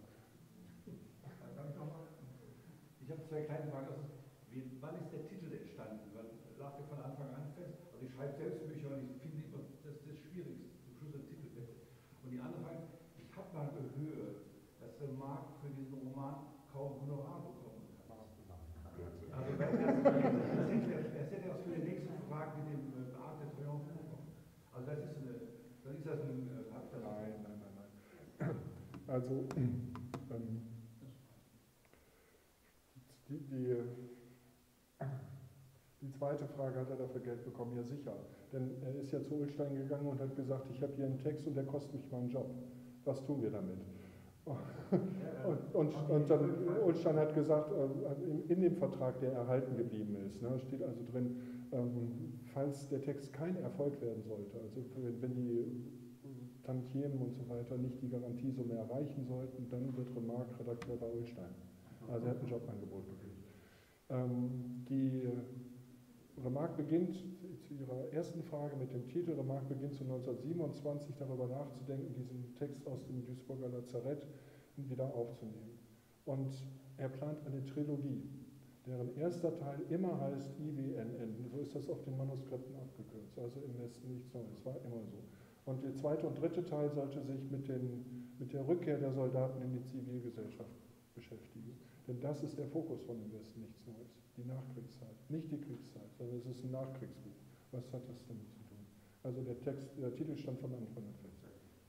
Speaker 4: Ich habe zwei kleine Fragen. Also, wie, wann ist der Titel entstanden? Man lag ja von Anfang an fest. Also ich schreibe selbst Bücher und ich finde immer, das ist das Schwierigste, zum Schluss ein Titel fest. Und die andere Frage, ich habe mal gehört, dass der Markt für diesen Roman kaum Honorar bekommen hat. Also das, das, das hätte er für die nächste Frage mit dem äh, Art der Triumph bekommen. Also das ist eine, dann ist das ein äh,
Speaker 2: Nein, nein, nein, nein. Also ähm, die, die, die zweite Frage, hat er dafür Geld bekommen? Ja, sicher. Denn er ist ja zu Ullstein gegangen und hat gesagt, ich habe hier einen Text und der kostet mich mal einen Job. Was tun wir damit? Und, und, und dann Ulstein hat gesagt, in, in dem Vertrag, der erhalten geblieben ist, ne, steht also drin, ähm, falls der Text kein Erfolg werden sollte, also wenn, wenn die Tantiemen und so weiter nicht die Garantiesumme erreichen sollten, dann wird Remarque Redakteur bei Ulstein. Also er hat ein Jobangebot gekriegt. Ähm, die Remarque beginnt zu Ihrer ersten Frage mit dem Titel, Remarque beginnt zu neunzehnhundertsiebenundzwanzig darüber nachzudenken, diesen Text aus dem Duisburger Lazarett wieder aufzunehmen. Und er plant eine Trilogie, deren erster Teil immer heißt I W N N. So ist das auf den Manuskripten abgekürzt, also im Westen nichts Neues, war immer so. Und der zweite und dritte Teil sollte sich mit, den, mit der Rückkehr der Soldaten in die Zivilgesellschaft beschäftigen. Denn das ist der Fokus von dem Westen nichts Neues, die Nachkriegszeit. Nicht die Kriegszeit, sondern es ist ein Nachkriegsbuch. Was hat das damit zu tun? Also der Text, der Titel stand von Anfang an fest.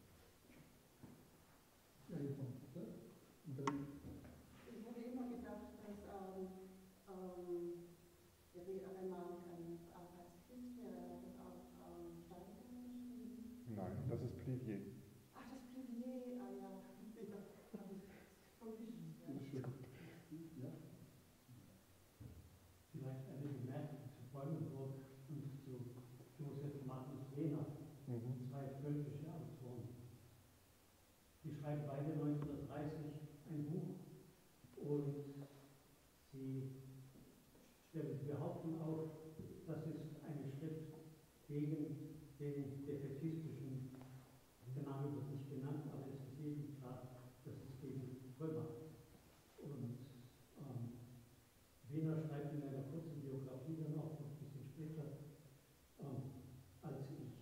Speaker 6: Ich habe immer gedacht, dass ähm, ähm, der Remarque ein Arbeitstitel wäre, er das auch ähm, Steiner geschrieben.
Speaker 2: Nein, das ist Plivier.
Speaker 6: Ach, das Plivier, ah ja, ja habe ich vermischt. Ja.
Speaker 7: Vielleicht eine Bemerkung zu Bäumenburg und zu Josef Magnus Wehner,
Speaker 2: Mhm.
Speaker 7: zwei völkische Autoren. Die schreiben beide neunzehnhundertdreißig ein Buch und sie stellen die Behauptung auf, das ist eine Schrift gegen den defaitistischen, der Name wird nicht genannt, aber es ist eben klar, das ist gegen Römer. Und ähm, Wehner schreibt in einer kurzen Biografie dann auch noch ein bisschen später, ähm, als ich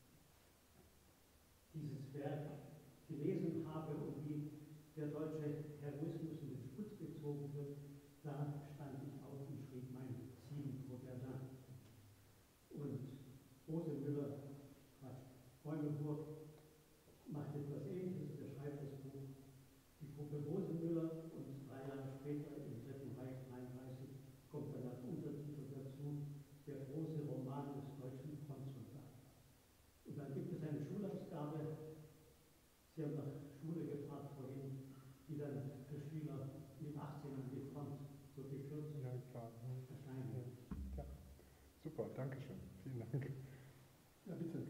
Speaker 7: dieses Werk gelesen habe und wie der deutsche Heroismus in den Schutz gezogen wird, da stand ich auf und schrieb mein Ziel vor der Land. Und Rosemüller, Quatsch, Bäumenburg macht etwas Ähnliches, der schreibt das Buch Die Gruppe Rosemüller und drei Jahre später im Dritten Reich dreiunddreißig kommt dann als Untertitel dazu der große Roman des deutschen Frontsoldaten. Und dann gibt es eine Schulausgabe, Sie haben nach Schule gefragt vorhin, die dann für Schüler mit achtzehn an die Front so gekürzt
Speaker 2: Ja, klar.
Speaker 7: erscheinen.
Speaker 2: Ja. Super, danke schön. Vielen Dank.
Speaker 1: Ja, bitte.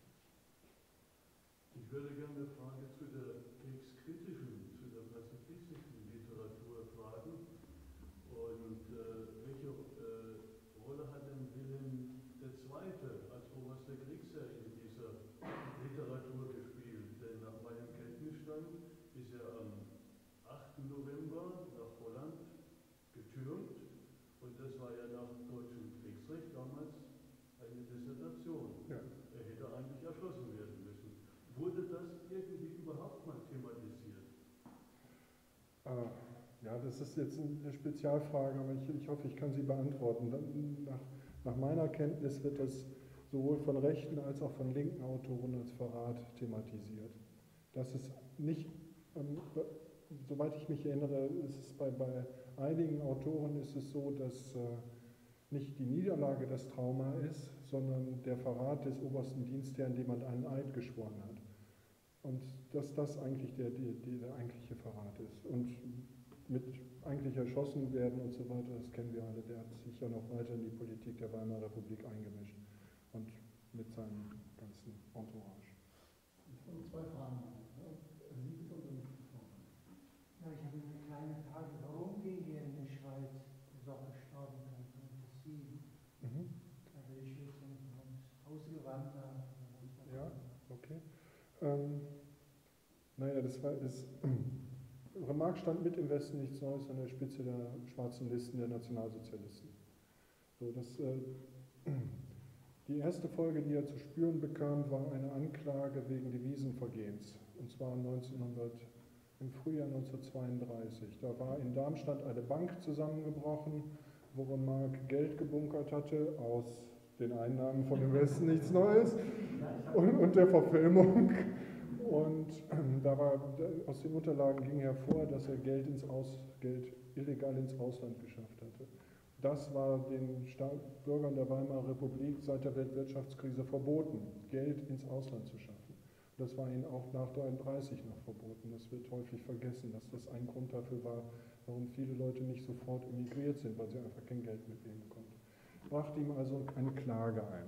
Speaker 8: Ich würde gerne eine Frage zu der kriegskritischen, zu der pazifistischen Literatur fragen. Und äh, welche äh, Rolle hat denn Wilhelm der Zweite als oberster Kriegsherr in dieser Literatur gespielt? Denn nach meinem Kenntnisstand ist er am achten November nach Holland getürmt. Und das war ja nach deutschem Kriegsrecht damals eine Dissertation.
Speaker 2: Ja.
Speaker 8: Er hätte eigentlich erschossen werden müssen. Wurde das irgendwie überhaupt mal thematisiert?
Speaker 2: Ah, ja, das ist jetzt eine Spezialfrage, aber ich, ich hoffe, ich kann sie beantworten. Nach, nach meiner Kenntnis wird das sowohl von rechten als auch von linken Autoren als Verrat thematisiert. Das ist nicht, ähm, soweit ich mich erinnere, ist es bei, bei einigen Autoren ist es so, dass äh, nicht die Niederlage das Trauma ist, sondern der Verrat des obersten Dienstherrn, dem man einen Eid geschworen hat. Und dass das eigentlich der, der, der eigentliche Verrat ist. Und mit eigentlich erschossen werden und so weiter, das kennen wir alle, der hat sich ja noch weiter in die Politik der Weimarer Republik eingemischt und mit seinem ganzen Entourage.
Speaker 1: Ich habe zwei Fragen. Sie bitte und dann
Speaker 9: Ja, ich habe eine kleine Frage. Warum ging er in die Schweiz? Er ist auch gestorben neunzehnhundertsieben.
Speaker 2: Mhm.
Speaker 9: Da will ich jetzt ausgewandert.
Speaker 2: Ja, okay. Ähm, naja, das war das. Remarque stand mit im Westen nichts Neues an der Spitze der schwarzen Listen der Nationalsozialisten. So, das, äh, die erste Folge, die er zu spüren bekam, war eine Anklage wegen Devisenvergehens. Und zwar neunzehnhundert, im Frühjahr neunzehnhundertzweiunddreißig. Da war in Darmstadt eine Bank zusammengebrochen, wo Remarque Geld gebunkert hatte aus den Einnahmen von dem Westen nichts Neues und, und der Verfilmung. Und da war, aus den Unterlagen ging hervor, dass er Geld, ins Aus, Geld illegal ins Ausland geschafft hatte. Das war den Staat, Bürgern der Weimarer Republik seit der Weltwirtschaftskrise verboten, Geld ins Ausland zu schaffen. Das war ihnen auch nach neunzehnhundertdreiunddreißig noch verboten. Das wird häufig vergessen, dass das ein Grund dafür war, warum viele Leute nicht sofort emigriert sind, weil sie einfach kein Geld mitnehmen konnten. Brachte ihm also eine Klage ein.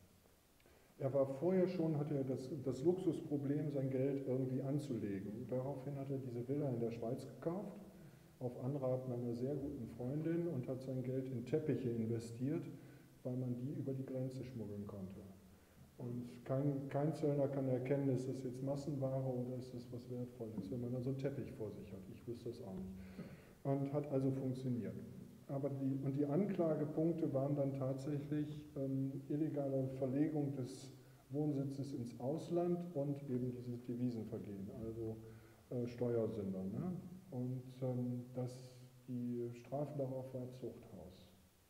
Speaker 2: Er war vorher schon, hatte er das, das Luxusproblem, sein Geld irgendwie anzulegen. Daraufhin hat er diese Villa in der Schweiz gekauft, auf Anraten einer sehr guten Freundin, und hat sein Geld in Teppiche investiert, weil man die über die Grenze schmuggeln konnte. Und kein, kein Zöllner kann erkennen, ist das jetzt Massenware oder ist das was Wertvolles, wenn man dann so einen Teppich vor sich hat. Ich wüsste das auch nicht. Und hat also funktioniert. Aber die, und die Anklagepunkte waren dann tatsächlich ähm, illegale Verlegung des Wohnsitzes ins Ausland und eben dieses Devisenvergehen, also äh, Steuersünder. Ne? Und ähm, das, die Strafe darauf war Zuchthaus.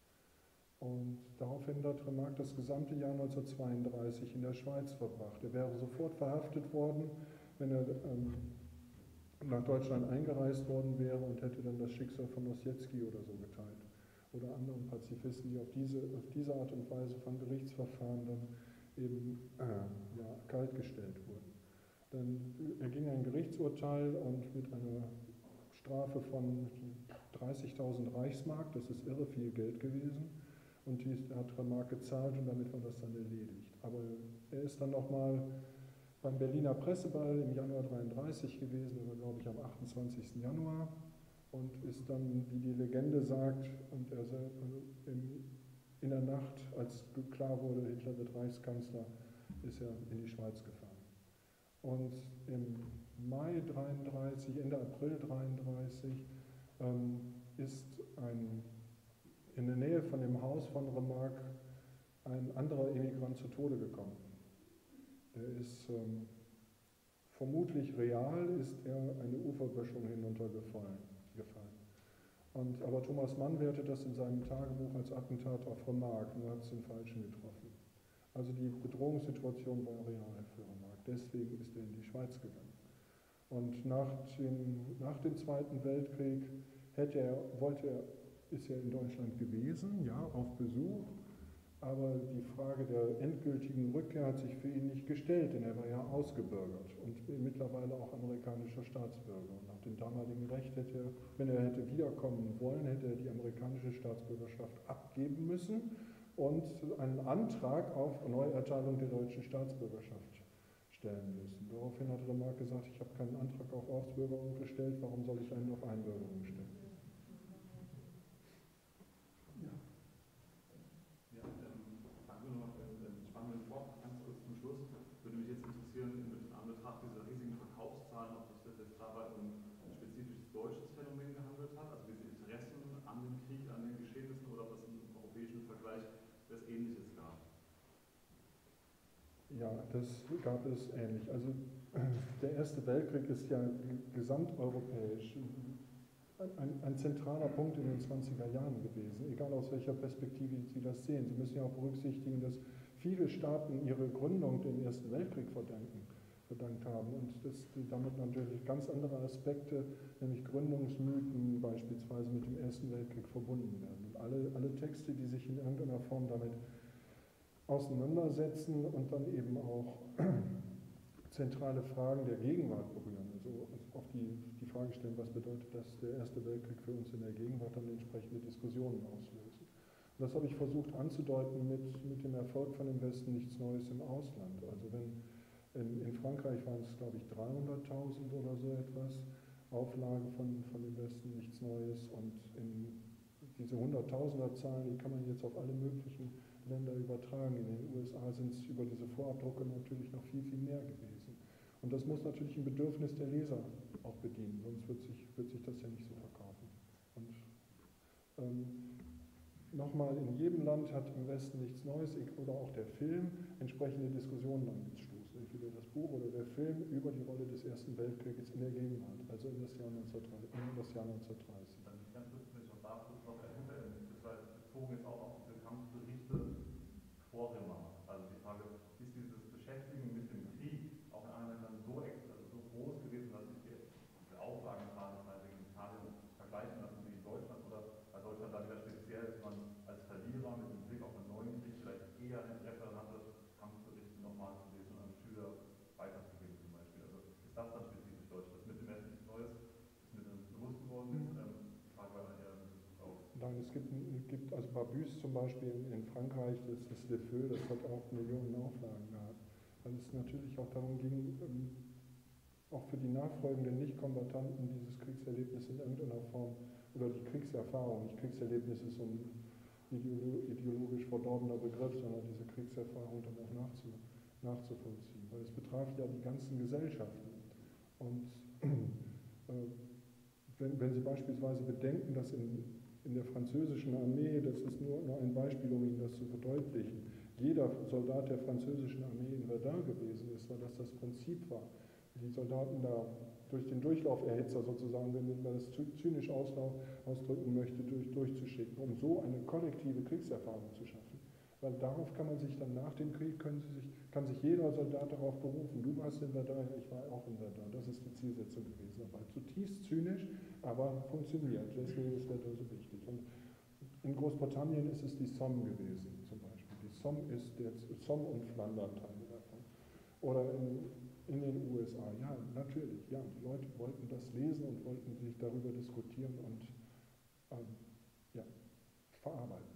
Speaker 2: Und daraufhin hat Remarque das gesamte Jahr neunzehnhundertzweiunddreißig in der Schweiz verbracht. Er wäre sofort verhaftet worden, wenn er ähm, nach Deutschland eingereist worden wäre und hätte dann das Schicksal von Ossietzky oder so geteilt. Oder anderen Pazifisten, die auf diese, auf diese Art und Weise von Gerichtsverfahren dann eben äh, ja, kaltgestellt wurden. Dann erging ein Gerichtsurteil und mit einer Strafe von dreißigtausend Reichsmark, das ist irre viel Geld gewesen, und die hat Remarque gezahlt und damit war das dann erledigt. Aber er ist dann nochmal beim Berliner Presseball im Januar neunzehnhundertdreiunddreißig gewesen, das war glaube ich am achtundzwanzigsten Januar, und ist dann, wie die Legende sagt, und er in, in der Nacht, als klar wurde, Hitler wird Reichskanzler, ist er in die Schweiz gefahren. Und im Mai neunzehnhundertdreiunddreißig, Ende April neunzehnhundertdreiunddreißig, ähm, ist ein, in der Nähe von dem Haus von Remarque ein anderer Emigrant zu Tode gekommen. Er ist ähm, vermutlich real, ist er eine Uferböschung hinuntergefallen. Gefallen. Und, aber Thomas Mann wertet das in seinem Tagebuch als Attentat auf Remarque, nur hat es den Falschen getroffen. Also die Bedrohungssituation war real für Remarque, deswegen ist er in die Schweiz gegangen. Und nach dem, nach dem Zweiten Weltkrieg hätte er, wollte er, ist er in Deutschland gewesen, ja, auf Besuch, aber die Frage der endgültigen Rückkehr hat sich für ihn nicht gestellt, denn er war ja ausgebürgert und mittlerweile auch amerikanischer Staatsbürger. Und nach dem damaligen Recht hätte er, wenn er hätte wiederkommen wollen, hätte er die amerikanische Staatsbürgerschaft abgeben müssen und einen Antrag auf Neuerteilung der deutschen Staatsbürgerschaft stellen müssen. Daraufhin hat Remarque gesagt, ich habe keinen Antrag auf Ausbürgerung gestellt, warum soll ich einen auf Einbürgerung stellen? Ja, das gab es ähnlich. Also der Erste Weltkrieg ist ja gesamteuropäisch ein, ein zentraler Punkt in den zwanziger Jahren gewesen, egal aus welcher Perspektive Sie das sehen. Sie müssen ja auch berücksichtigen, dass viele Staaten ihre Gründung dem Ersten Weltkrieg verdanken, verdankt haben und dass damit natürlich ganz andere Aspekte, nämlich Gründungsmythen beispielsweise mit dem Ersten Weltkrieg verbunden werden. Und alle, alle Texte, die sich in irgendeiner Form damit auseinandersetzen und dann eben auch zentrale Fragen der Gegenwart berühren. Also auf die, die Frage stellen, was bedeutet das, der Erste Weltkrieg für uns in der Gegenwart, dann entsprechende Diskussionen auslösen. Und das habe ich versucht anzudeuten mit, mit dem Erfolg von Im Westen nichts Neues im Ausland. Also wenn in, in Frankreich waren es, glaube ich, dreihunderttausend oder so etwas, Auflage von, von Im Westen nichts Neues, und in diese Hunderttausender-Zahlen, die kann man jetzt auf alle möglichen Länder übertragen. In den U S A sind es über diese Vorabdrucke natürlich noch viel, viel mehr gewesen. Und das muss natürlich ein Bedürfnis der Leser auch bedienen, sonst wird sich, wird sich das ja nicht so verkaufen. Und ähm, nochmal, in jedem Land hat Im Westen nichts Neues oder auch der Film entsprechende Diskussionen angestoßen. Entweder das Buch oder der Film über die Rolle des Ersten Weltkrieges in der Gegenwart, also in das Jahr neunzehnhundertdreißig. In das Jahr neunzehnhundertdreißig.
Speaker 10: Dann ganz kurz, wenn ich noch da kurz noch dahinter, das war bezogen jetzt auch auf diese Kampfberichte vor Remarque. Also die Frage, ist dieses Beschäftigen mit dem Krieg auch in anderen Ländern so, also so groß gewesen, dass sich diese Auflagenzahl in Italien vergleichen lassen wie in Deutschland, oder weil Deutschland da wieder speziell ist, man als Verlierer mit dem Blick auf einen neuen Krieg vielleicht eher ein Interesse daran hatte, Kampfberichte nochmal zu lesen und an Schüler weiterzugeben?
Speaker 2: also Barbusse zum Beispiel in, in Frankreich, das, das Le Feu, das hat auch Millionen Auflagen gehabt, weil es natürlich auch darum ging, ähm, auch für die nachfolgenden Nicht-Kombattanten dieses Kriegserlebnis in irgendeiner Form, oder die Kriegserfahrung, nicht Kriegserlebnis ist so ein ideologisch verdorbener Begriff, sondern diese Kriegserfahrung dann auch nachzu, nachzuvollziehen, weil es betraf ja die ganzen Gesellschaften. Und äh, wenn, wenn Sie beispielsweise bedenken, dass in, in der französischen Armee, das ist nur, nur ein Beispiel, um Ihnen das zu verdeutlichen, jeder Soldat der französischen Armee in Verdun gewesen ist, weil das das Prinzip war, die Soldaten da durch den Durchlauferhitzer sozusagen, wenn man das zynisch ausdrücken möchte, durch, durchzuschicken, um so eine kollektive Kriegserfahrung zu schaffen. Weil darauf kann man sich dann nach dem Krieg, können Sie sich, kann sich jeder Soldat darauf berufen. Du warst in Verdun, ich war auch in Verdun. Das ist die Zielsetzung gewesen. Aber zutiefst zynisch, aber funktioniert. Deswegen ist Verdun so wichtig. Und in Großbritannien ist es die Somme gewesen, zum Beispiel. Die Somme ist der Somme und Flandern Teile davon. Oder in In den U S A, ja, natürlich, ja. Die Leute wollten das lesen und wollten sich darüber diskutieren und ähm, ja, verarbeiten.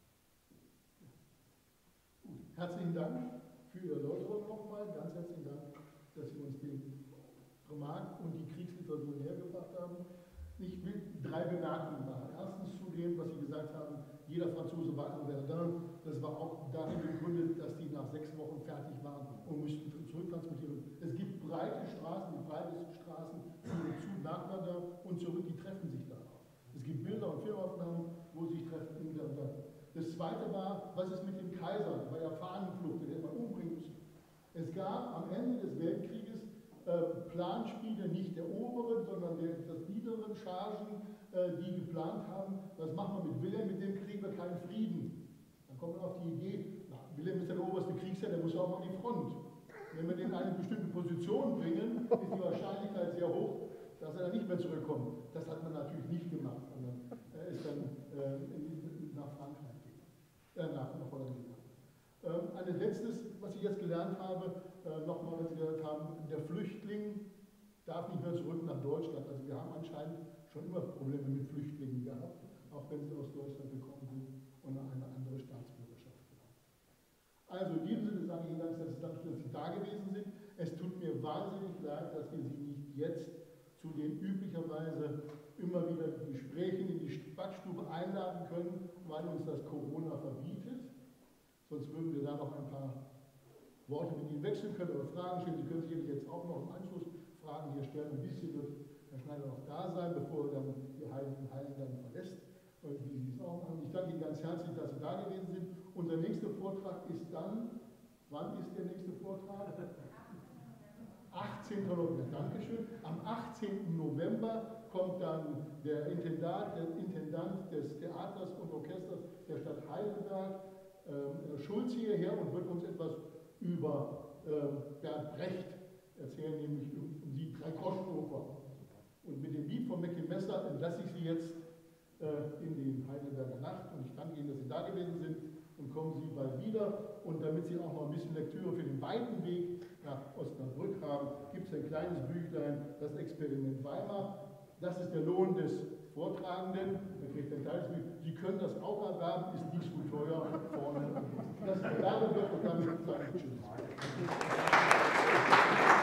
Speaker 1: Herzlichen Dank für Ihre Erläuterung nochmal. Ganz herzlichen Dank, dass Sie uns den Roman und die Kriegsliteratur näher gebracht haben. Ich will drei Bemerkungen machen. Erstens zu dem, was Sie gesagt haben, jeder Franzose war in Verdun. Das war auch darin begründet, dass die nach sechs Wochen fertig waren und mussten zurücktransportieren. Es gibt breite Straßen, die breitesten Straßen zu nach Verdun und zurück, die treffen sich da auch. Es gibt Bilder und Filmaufnahmen, wo sie sich treffen in Verdun. Das zweite war, was ist mit dem Kaiser? Das war ja Fahnenflucht, den hätte man umbringen müssen. Es gab am Ende des Weltkrieges äh, Planspiele, nicht der oberen, sondern der etwas niederen Chargen, äh, die geplant haben, was machen wir mit Wilhelm, mit dem kriegen wir keinen Frieden. Dann kommt man auf die Idee, na, Wilhelm ist ja der oberste Kriegsherr, der muss ja auch mal an die Front. Wenn wir den in eine bestimmte Position bringen, ist die Wahrscheinlichkeit sehr hoch, dass er dann nicht mehr zurückkommt. Das hat man natürlich nicht gemacht, sondern er ist dann äh, in, nach Frankreich gegangen, äh, nach, nach Holland gegangen. Ähm, ein letztes, was ich jetzt gelernt habe, äh, nochmal, was Sie gehört haben, der Flüchtling darf nicht mehr zurück nach Deutschland. Also wir haben anscheinend schon immer Probleme mit Flüchtlingen gehabt, auch wenn sie aus Deutschland gekommen sind und eine andere Staatsbürgerschaft haben. Also in diesem Sinne sage ich Ihnen ganz herzlichen Dank, dass Sie da gewesen sind. Es tut mir wahnsinnig leid, dass wir Sie nicht jetzt zu den üblicherweise immer wieder Gesprächen in die Backstube einladen können, weil uns das Corona verbietet. Sonst würden wir da noch ein paar Worte mit Ihnen wechseln können oder Fragen stellen. Sie können sicherlich jetzt auch noch im Anschluss Fragen hier stellen. Ein bisschen wird Herr Schneider noch da sein, bevor er dann die Heiligen Hallen dann verlässt, wie Sie es auch machen. Ich danke Ihnen ganz herzlich, dass Sie da gewesen sind. Unser nächster Vortrag ist dann, wann ist der nächste Vortrag? achtzehnten November, Dankeschön. Am achtzehnten November kommt dann der Intendant, der Intendant des Theaters und Orchesters der Stadt Heidelberg, äh, Schulz, hierher und wird uns etwas über äh, Bertolt Brecht erzählen, nämlich um, um die Drei-Groschen-Oper. Und mit dem Lied von Micky Messer entlasse ich Sie jetzt äh, in die Heidelberger Nacht und ich danke Ihnen, dass Sie da gewesen sind und kommen Sie bald wieder. Und damit Sie auch noch ein bisschen Lektüre für den weiten Weg nach Osnabrück haben, gibt es ein kleines Büchlein, das Experiment Weimar. Das ist der Lohn des Vortragenden. Er kriegt ein kleines Büchlein. Sie können das auch erwerben, ist nicht so teuer vorne. Das ist der Werbeblock und damit sage ich Tschüss.